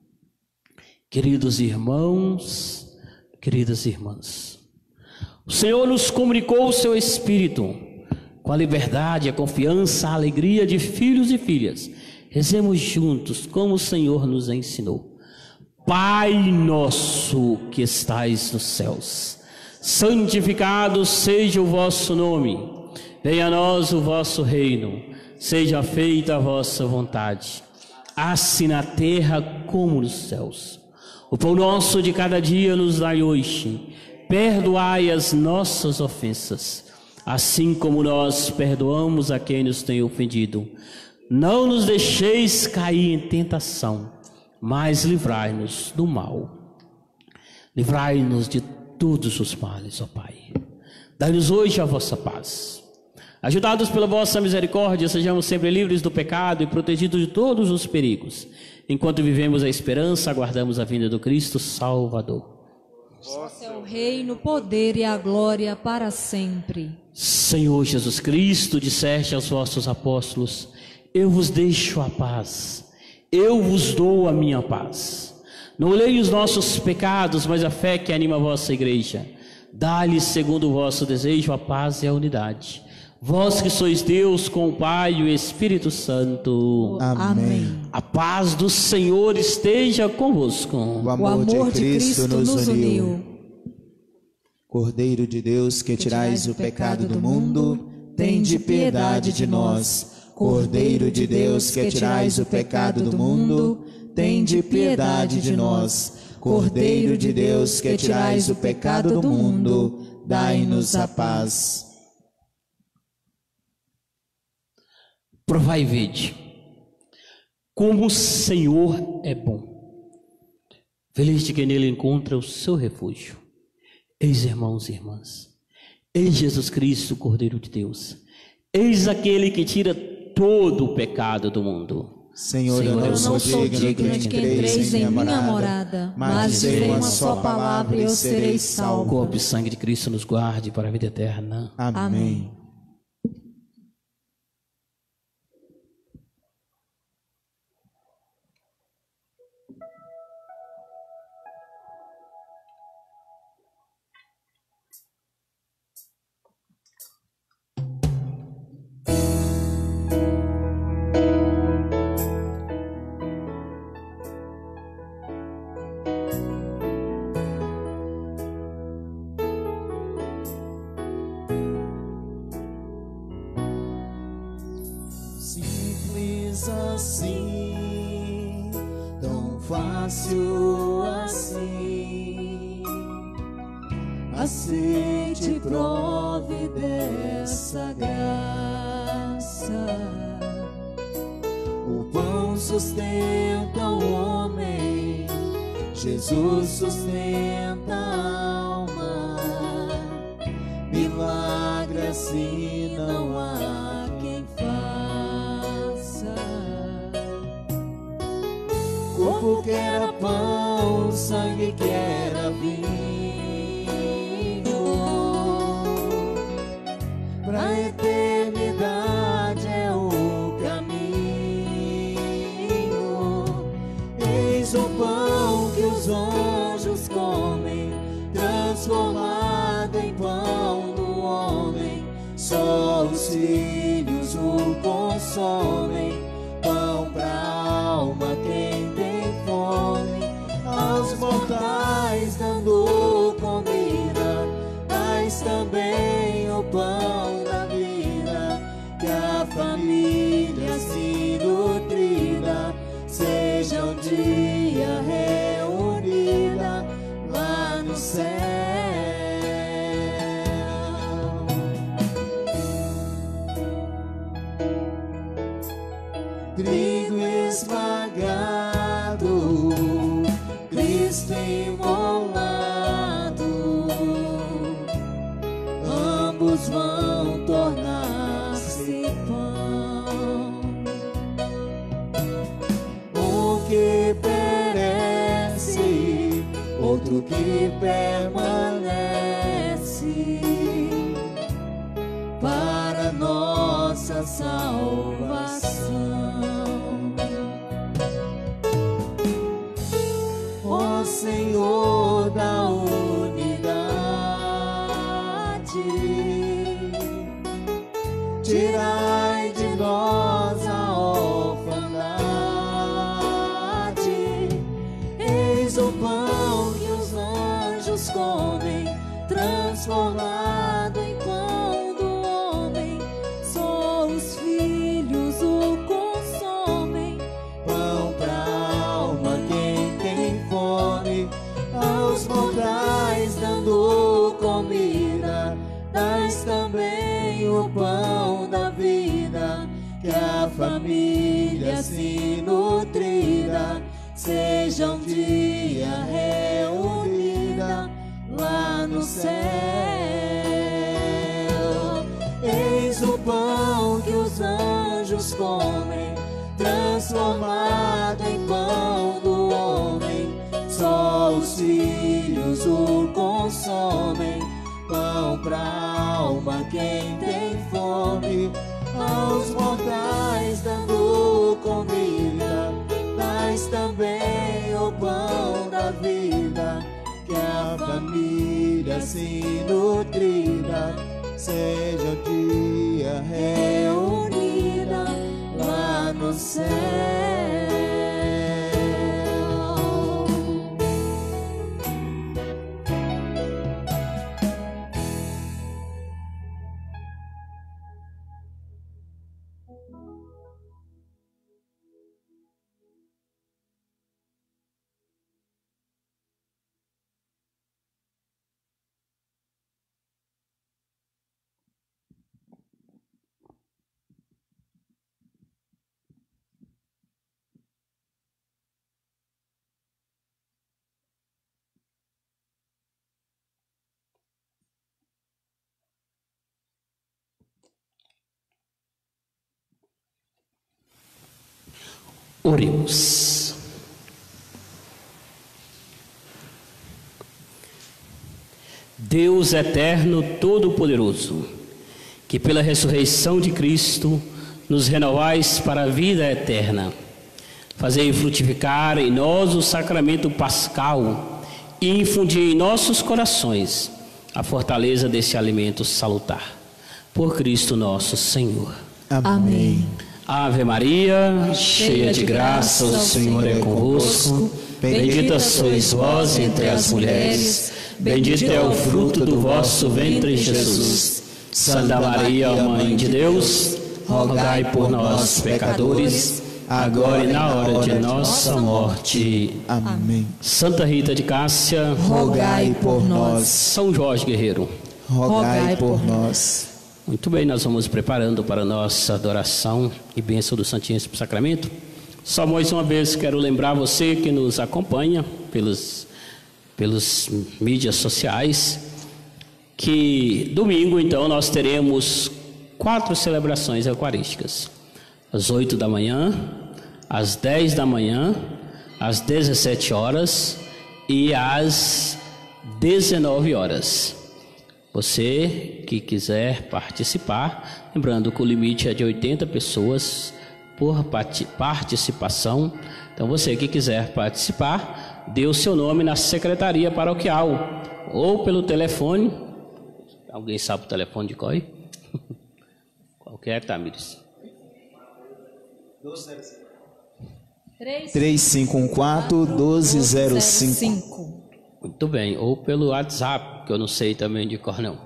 Speaker 4: Queridos irmãos, queridas irmãs, o Senhor nos comunicou o seu Espírito, com a liberdade, a confiança, a alegria de filhos e filhas. Rezemos juntos, como o Senhor nos ensinou. Pai nosso que estais nos céus, santificado seja o vosso nome. Venha a nós o vosso reino. Seja feita a vossa vontade, assim na terra como nos céus. O pão nosso de cada dia nos dai hoje. Perdoai as nossas ofensas, assim como nós perdoamos a quem nos tem ofendido. Não nos deixeis cair em tentação, mas livrai-nos do mal. Livrai-nos de todos os males, ó Pai. Dai-nos hoje a vossa paz. Ajudados pela vossa misericórdia, sejamos sempre livres do pecado e protegidos de todos os perigos. Enquanto vivemos a esperança, aguardamos a vinda do Cristo Salvador.
Speaker 2: Vosso é o reino, o poder e a glória para sempre.
Speaker 4: Senhor Jesus Cristo, disseste aos vossos apóstolos: eu vos deixo a paz, eu vos dou a minha paz. Não olhei os nossos pecados, mas a fé que anima a vossa igreja. Dá-lhes, segundo o vosso desejo, a paz e a unidade. Vós que sois Deus com o Pai e o Espírito Santo.
Speaker 5: Amém.
Speaker 4: A paz do Senhor esteja convosco.
Speaker 5: O amor, o amor de, Cristo de Cristo nos uniu. Cordeiro de Deus, que tirais o pecado do mundo, tende piedade de nós. Cordeiro de Deus, que tirais o pecado do mundo, tende piedade de nós. Cordeiro de Deus, que tirais o pecado do mundo, dai-nos a paz.
Speaker 4: Provai e vede como o Senhor é bom. Feliz de quem nele encontra o seu refúgio. Eis, irmãos e irmãs, eis Jesus Cristo, Cordeiro de Deus. Eis aquele que tira todo o pecado do mundo.
Speaker 5: Senhor, Senhor, eu não sou digno de que entreis em minha morada, mas dizei uma só palavra e eu serei salvo.
Speaker 4: Corpo e sangue de Cristo nos guarde para a vida eterna.
Speaker 5: Amém. Amém.
Speaker 8: Assim, tão fácil assim, aceite e prove dessa graça. O pão sustenta o homem, Jesus sustenta a alma. assim não há quem faça. Corpo que era pão, sangue que era vinho, pra eternidade é o caminho. Eis o pão que os anjos comem, transformado em pão do homem. Só os filhos o consomem, pão pra alma quem tem fome. Aos mortais dando comida, mas também o pão da vida, que a família se nutrida seja um dia reunida lá no céu. Trigo esmagado, Cristo imolado, ambos vão tornar-se pão. Um que perece, outro que permanece, para nossa salvação. Ó Senhor da unidade, tirai de nós a orfandade. Eis o pão que os anjos comem, transformado em pão do homem. Só os filhos o consomem, pão pra alma quem tem fome. Aos mortais dando comida, dás também o pão da vida, que a família se nutrida seja um dia reunida lá no céu. Eis o pão que os anjos comem, transformado em pão do homem. Só os filhos o consomem, pão pra alma quem tem fome. Aos mortais dando comida, dás também o pão da vida, que a família se nutrida seja o dia reunida lá no céu.
Speaker 4: Oremos. Deus eterno, todo-poderoso, que pela ressurreição de Cristo nos renovais para a vida eterna, fazei frutificar em nós o sacramento pascal e infundir em nossos corações a fortaleza desse alimento salutar. Por Cristo nosso Senhor.
Speaker 5: Amém.
Speaker 4: Ave Maria, cheia de graça, o Senhor é convosco. Bendita sois vós entre as mulheres, bendito é o fruto do vosso ventre, Jesus. Santa Maria, Mãe de Deus, rogai por nós, pecadores, agora e na hora de nossa morte.
Speaker 5: Amém.
Speaker 4: Santa Rita de Cássia,
Speaker 5: rogai por nós.
Speaker 4: São Jorge Guerreiro,
Speaker 5: rogai por nós.
Speaker 4: Muito bem, nós vamos preparando para a nossa adoração e bênção do Santíssimo Sacramento. Só mais uma vez quero lembrar você que nos acompanha pelos, pelos mídias sociais que domingo, então, nós teremos quatro celebrações eucarísticas. Às oito da manhã, às dez da manhã, às dezessete horas e às dezenove horas. Você que quiser participar, lembrando que o limite é de oitenta pessoas por participação. Então você que quiser participar, dê o seu nome na secretaria paroquial ou pelo telefone. Alguém sabe o telefone de qual? Qualquer, Tamires.
Speaker 5: três cinco um quatro, um dois zero cinco.
Speaker 4: Muito bem, ou pelo WhatsApp, que eu não sei também de cor não.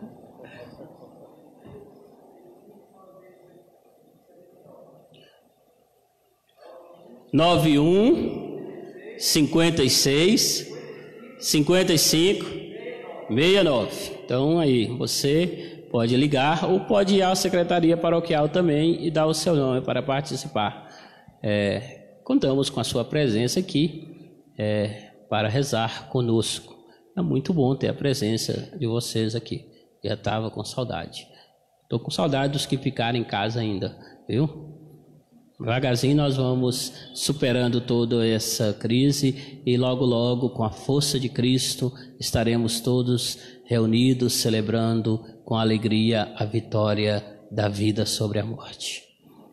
Speaker 4: nove um, cinquenta e seis, cinquenta e cinco, sessenta e nove. Então aí, você pode ligar ou pode ir à secretaria paroquial também e dar o seu nome para participar. É, contamos com a sua presença aqui é, para rezar conosco. É muito bom ter a presença de vocês aqui. Já estava com saudade. Estou com saudade dos que ficaram em casa ainda, viu? Devagarzinho nós vamos superando toda essa crise e logo logo, com a força de Cristo, estaremos todos reunidos celebrando com alegria a vitória da vida sobre a morte.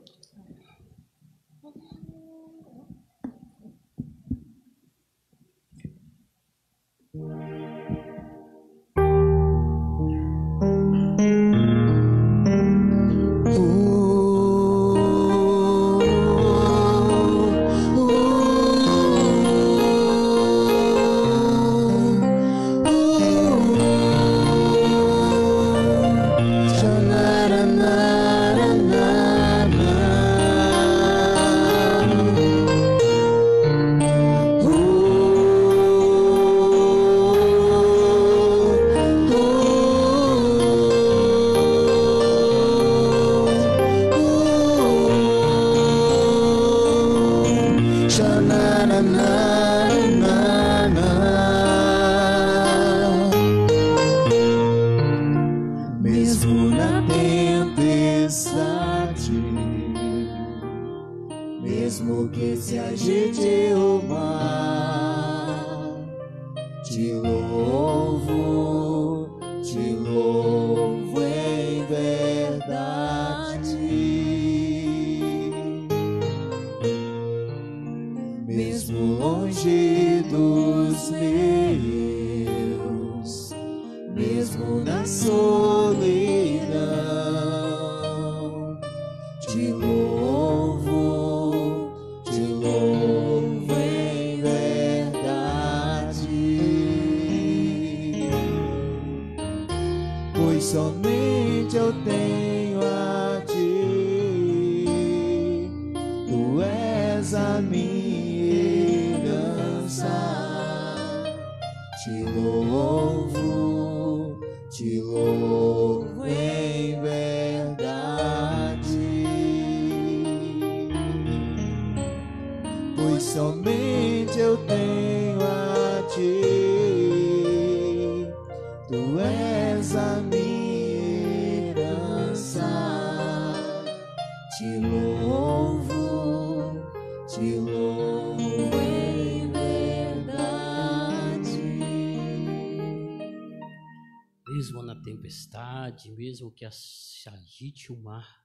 Speaker 4: Mesmo que se agite o mar,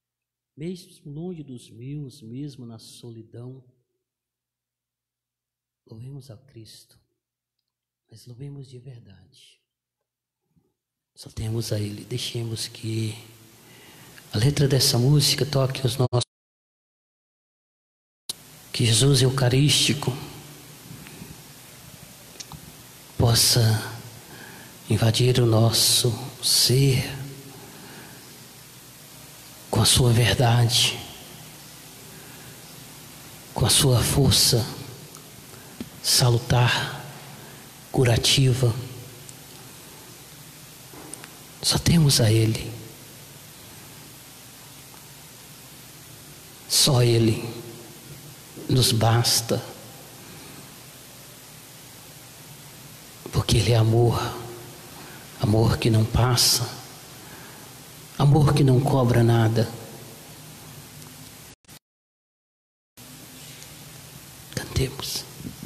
Speaker 4: mesmo longe dos meus, mesmo na solidão, louvemos a Cristo, mas louvemos de verdade. Só temos a Ele. Deixemos que a letra dessa música toque os nossos, que Jesus Eucarístico possa invadir o nosso ser com a sua verdade, com a sua força salutar, curativa. Só temos a Ele. Só Ele nos basta, porque Ele é amor. amor que não passa, amor que não cobra nada. Cantemos.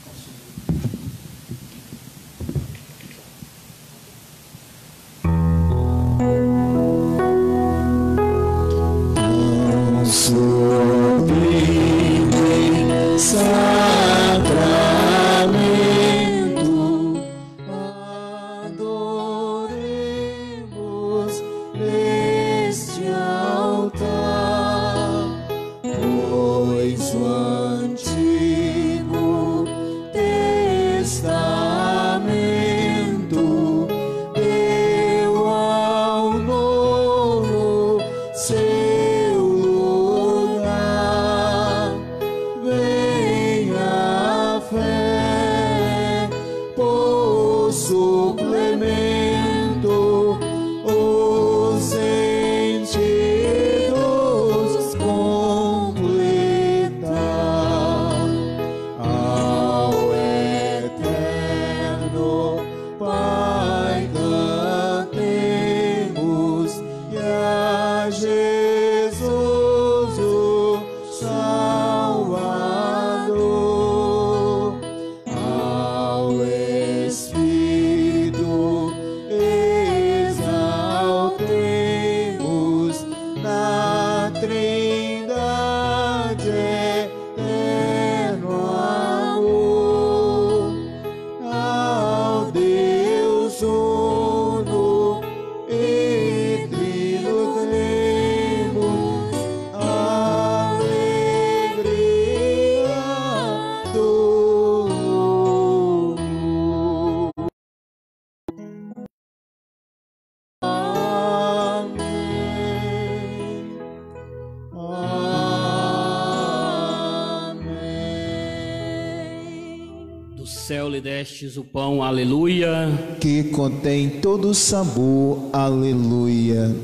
Speaker 4: Céu lhe destes o pão, aleluia,
Speaker 5: que contém todo o sabor, aleluia.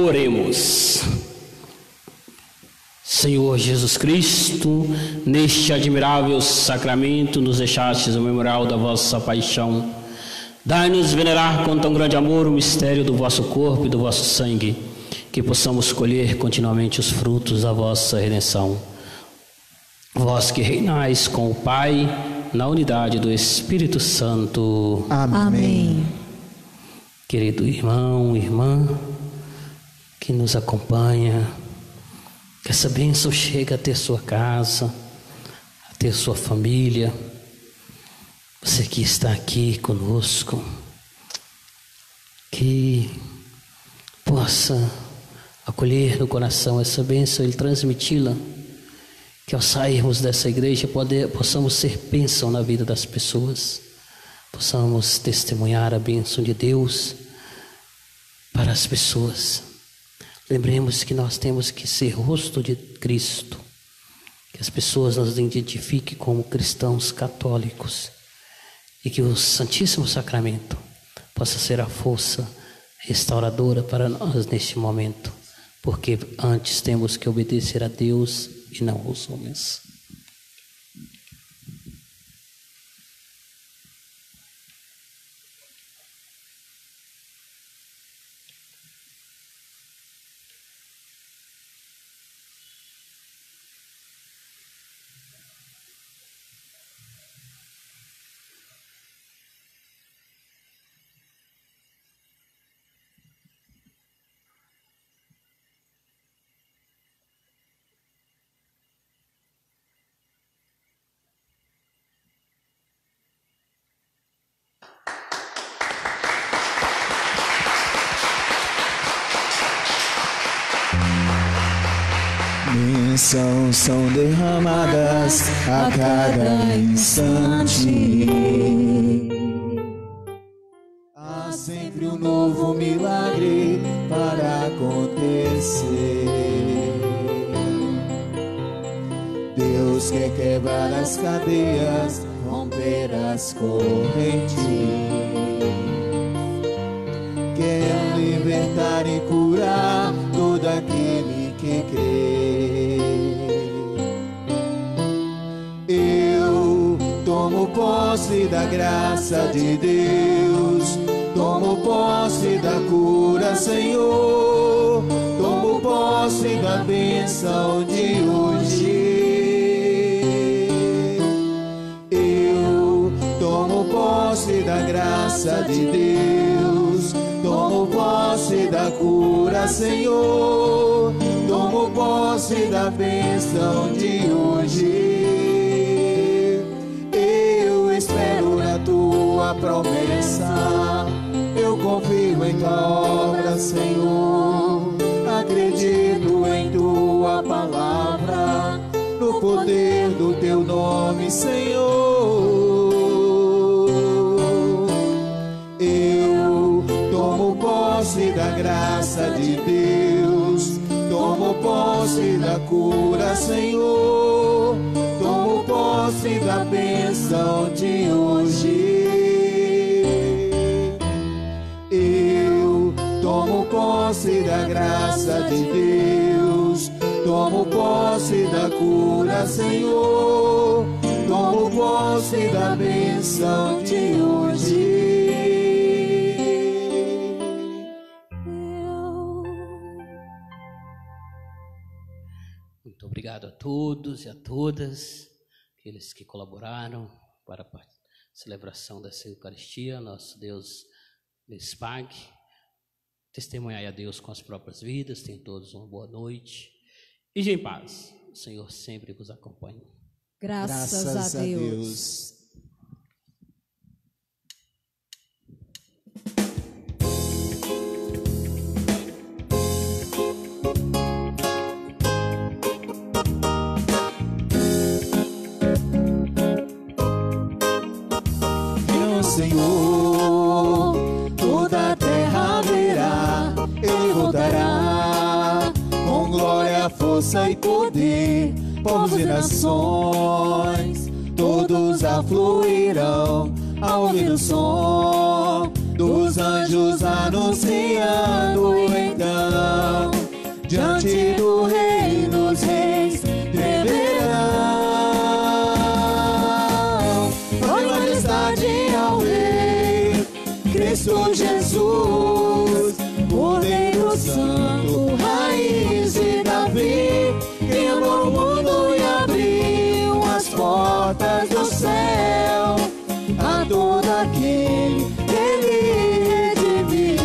Speaker 4: Oremos. Senhor Jesus Cristo, neste admirável sacramento nos deixastes o memorial da vossa paixão. Dai-nos venerar com tão grande amor o mistério do vosso corpo e do vosso sangue, que possamos colher continuamente os frutos da vossa redenção. Vós que reinais com o Pai, na unidade do Espírito Santo.
Speaker 5: Amém.
Speaker 4: Querido irmão, irmã, que nos acompanha, que essa bênção chegue até sua casa, até sua família. Você que está aqui conosco, que possa acolher no coração essa bênção e transmiti-la. Que ao sairmos dessa igreja poder, possamos ser bênção na vida das pessoas, possamos testemunhar a bênção de Deus para as pessoas. Lembremos que nós temos que ser rosto de Cristo, que as pessoas nos identifiquem como cristãos católicos e que o Santíssimo Sacramento possa ser a força restauradora para nós neste momento, porque antes temos que obedecer a Deus e não aos homens.
Speaker 5: Bênçãos são derramadas a cada instante. Há sempre um novo milagre para acontecer. Deus quer quebrar as cadeias, romper as correntes. Quer libertar e curar todo aquele que crê. Eu tomo posse da graça de Deus, tomo Tomo posse da cura, Senhor. Tomo posse da bênção de hoje. Eu tomo posse da graça de Deus. Tomo posse da cura, Senhor. Tomo posse da bênção de hoje. Eu espero na tua promessa. Eu confio em tua obra, Senhor. Acredito em tua palavra, no poder do teu nome, Senhor. Eu tomo posse da graça de Deus. Tomo posse da cura, Senhor. Tomo posse da bênção de hoje. Eu tomo posse da graça de Deus. Tomo posse da cura, Senhor. Tomo posse da bênção de hoje.
Speaker 4: Muito obrigado a todos e a todas, aqueles que colaboraram para a celebração dessa Eucaristia. Nosso Deus lhes pague. Testemunhai a Deus com as próprias vidas. Tenham todos uma boa noite. E em paz. O Senhor sempre vos acompanhe.
Speaker 2: Graças, Graças a Deus. A Deus.
Speaker 5: Senhor, toda a terra verá, Ele voltará, com glória, força e poder, povos e nações, todos afluirão ao ouvir o som dos anjos anunciando. Então, diante do Rei dos Reis, tremerão. Ao Rei Cristo Jesus, Cordeiro Santo, raiz de Davi, que amou o mundo e abriu as portas do céu a todo aquele que Ele redimiu.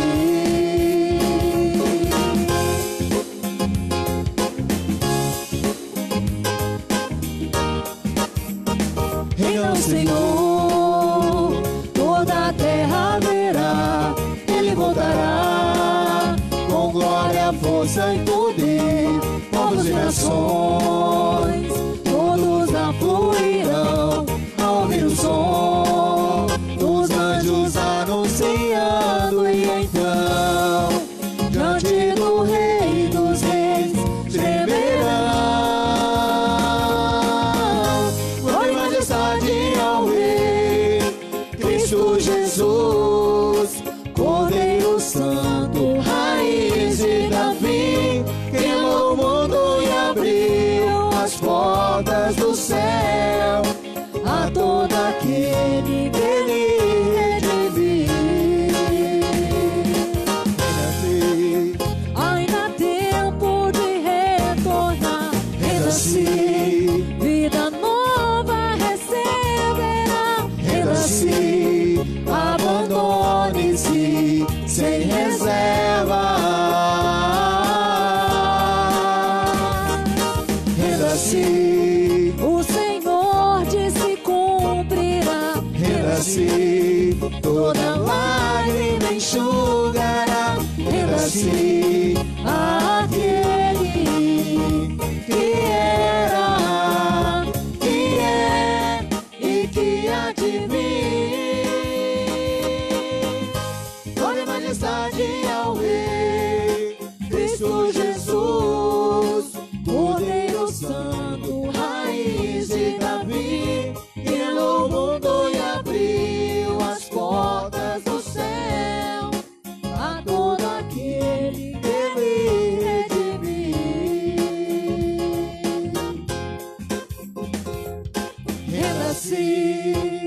Speaker 5: Reina o Senhor, toda a terra verá, Ele voltará, com glória, força e poder, povos e nações, todos afluirão ao ouvir o som dos anjos anunciando. E então, diante do Rei dos Reis, tremerão. Glória e majestade ao Rei Cristo Jesus, Cordeiro Santo, raiz de Davi, que amou o mundo e abriu as portas do céu a todo aquele que Ele redimiu.
Speaker 2: Ainda há tempo de retornar,
Speaker 5: Renda-se,
Speaker 2: vida nova receberá.
Speaker 5: renda-se, abandone-se sem reserva. Renda-se,
Speaker 2: O Senhor disse cumprirá.
Speaker 5: renda-se, toda lágrima enxugará. Renda-se àquele que era, que é e que há de vir. Glória e majestade ao Rei Cristo Jesus, Cordeiro Santo, raiz de Davi, que amou o mundo e abriu as portas do céu a todo aquele que Ele redimiu. Renda-se,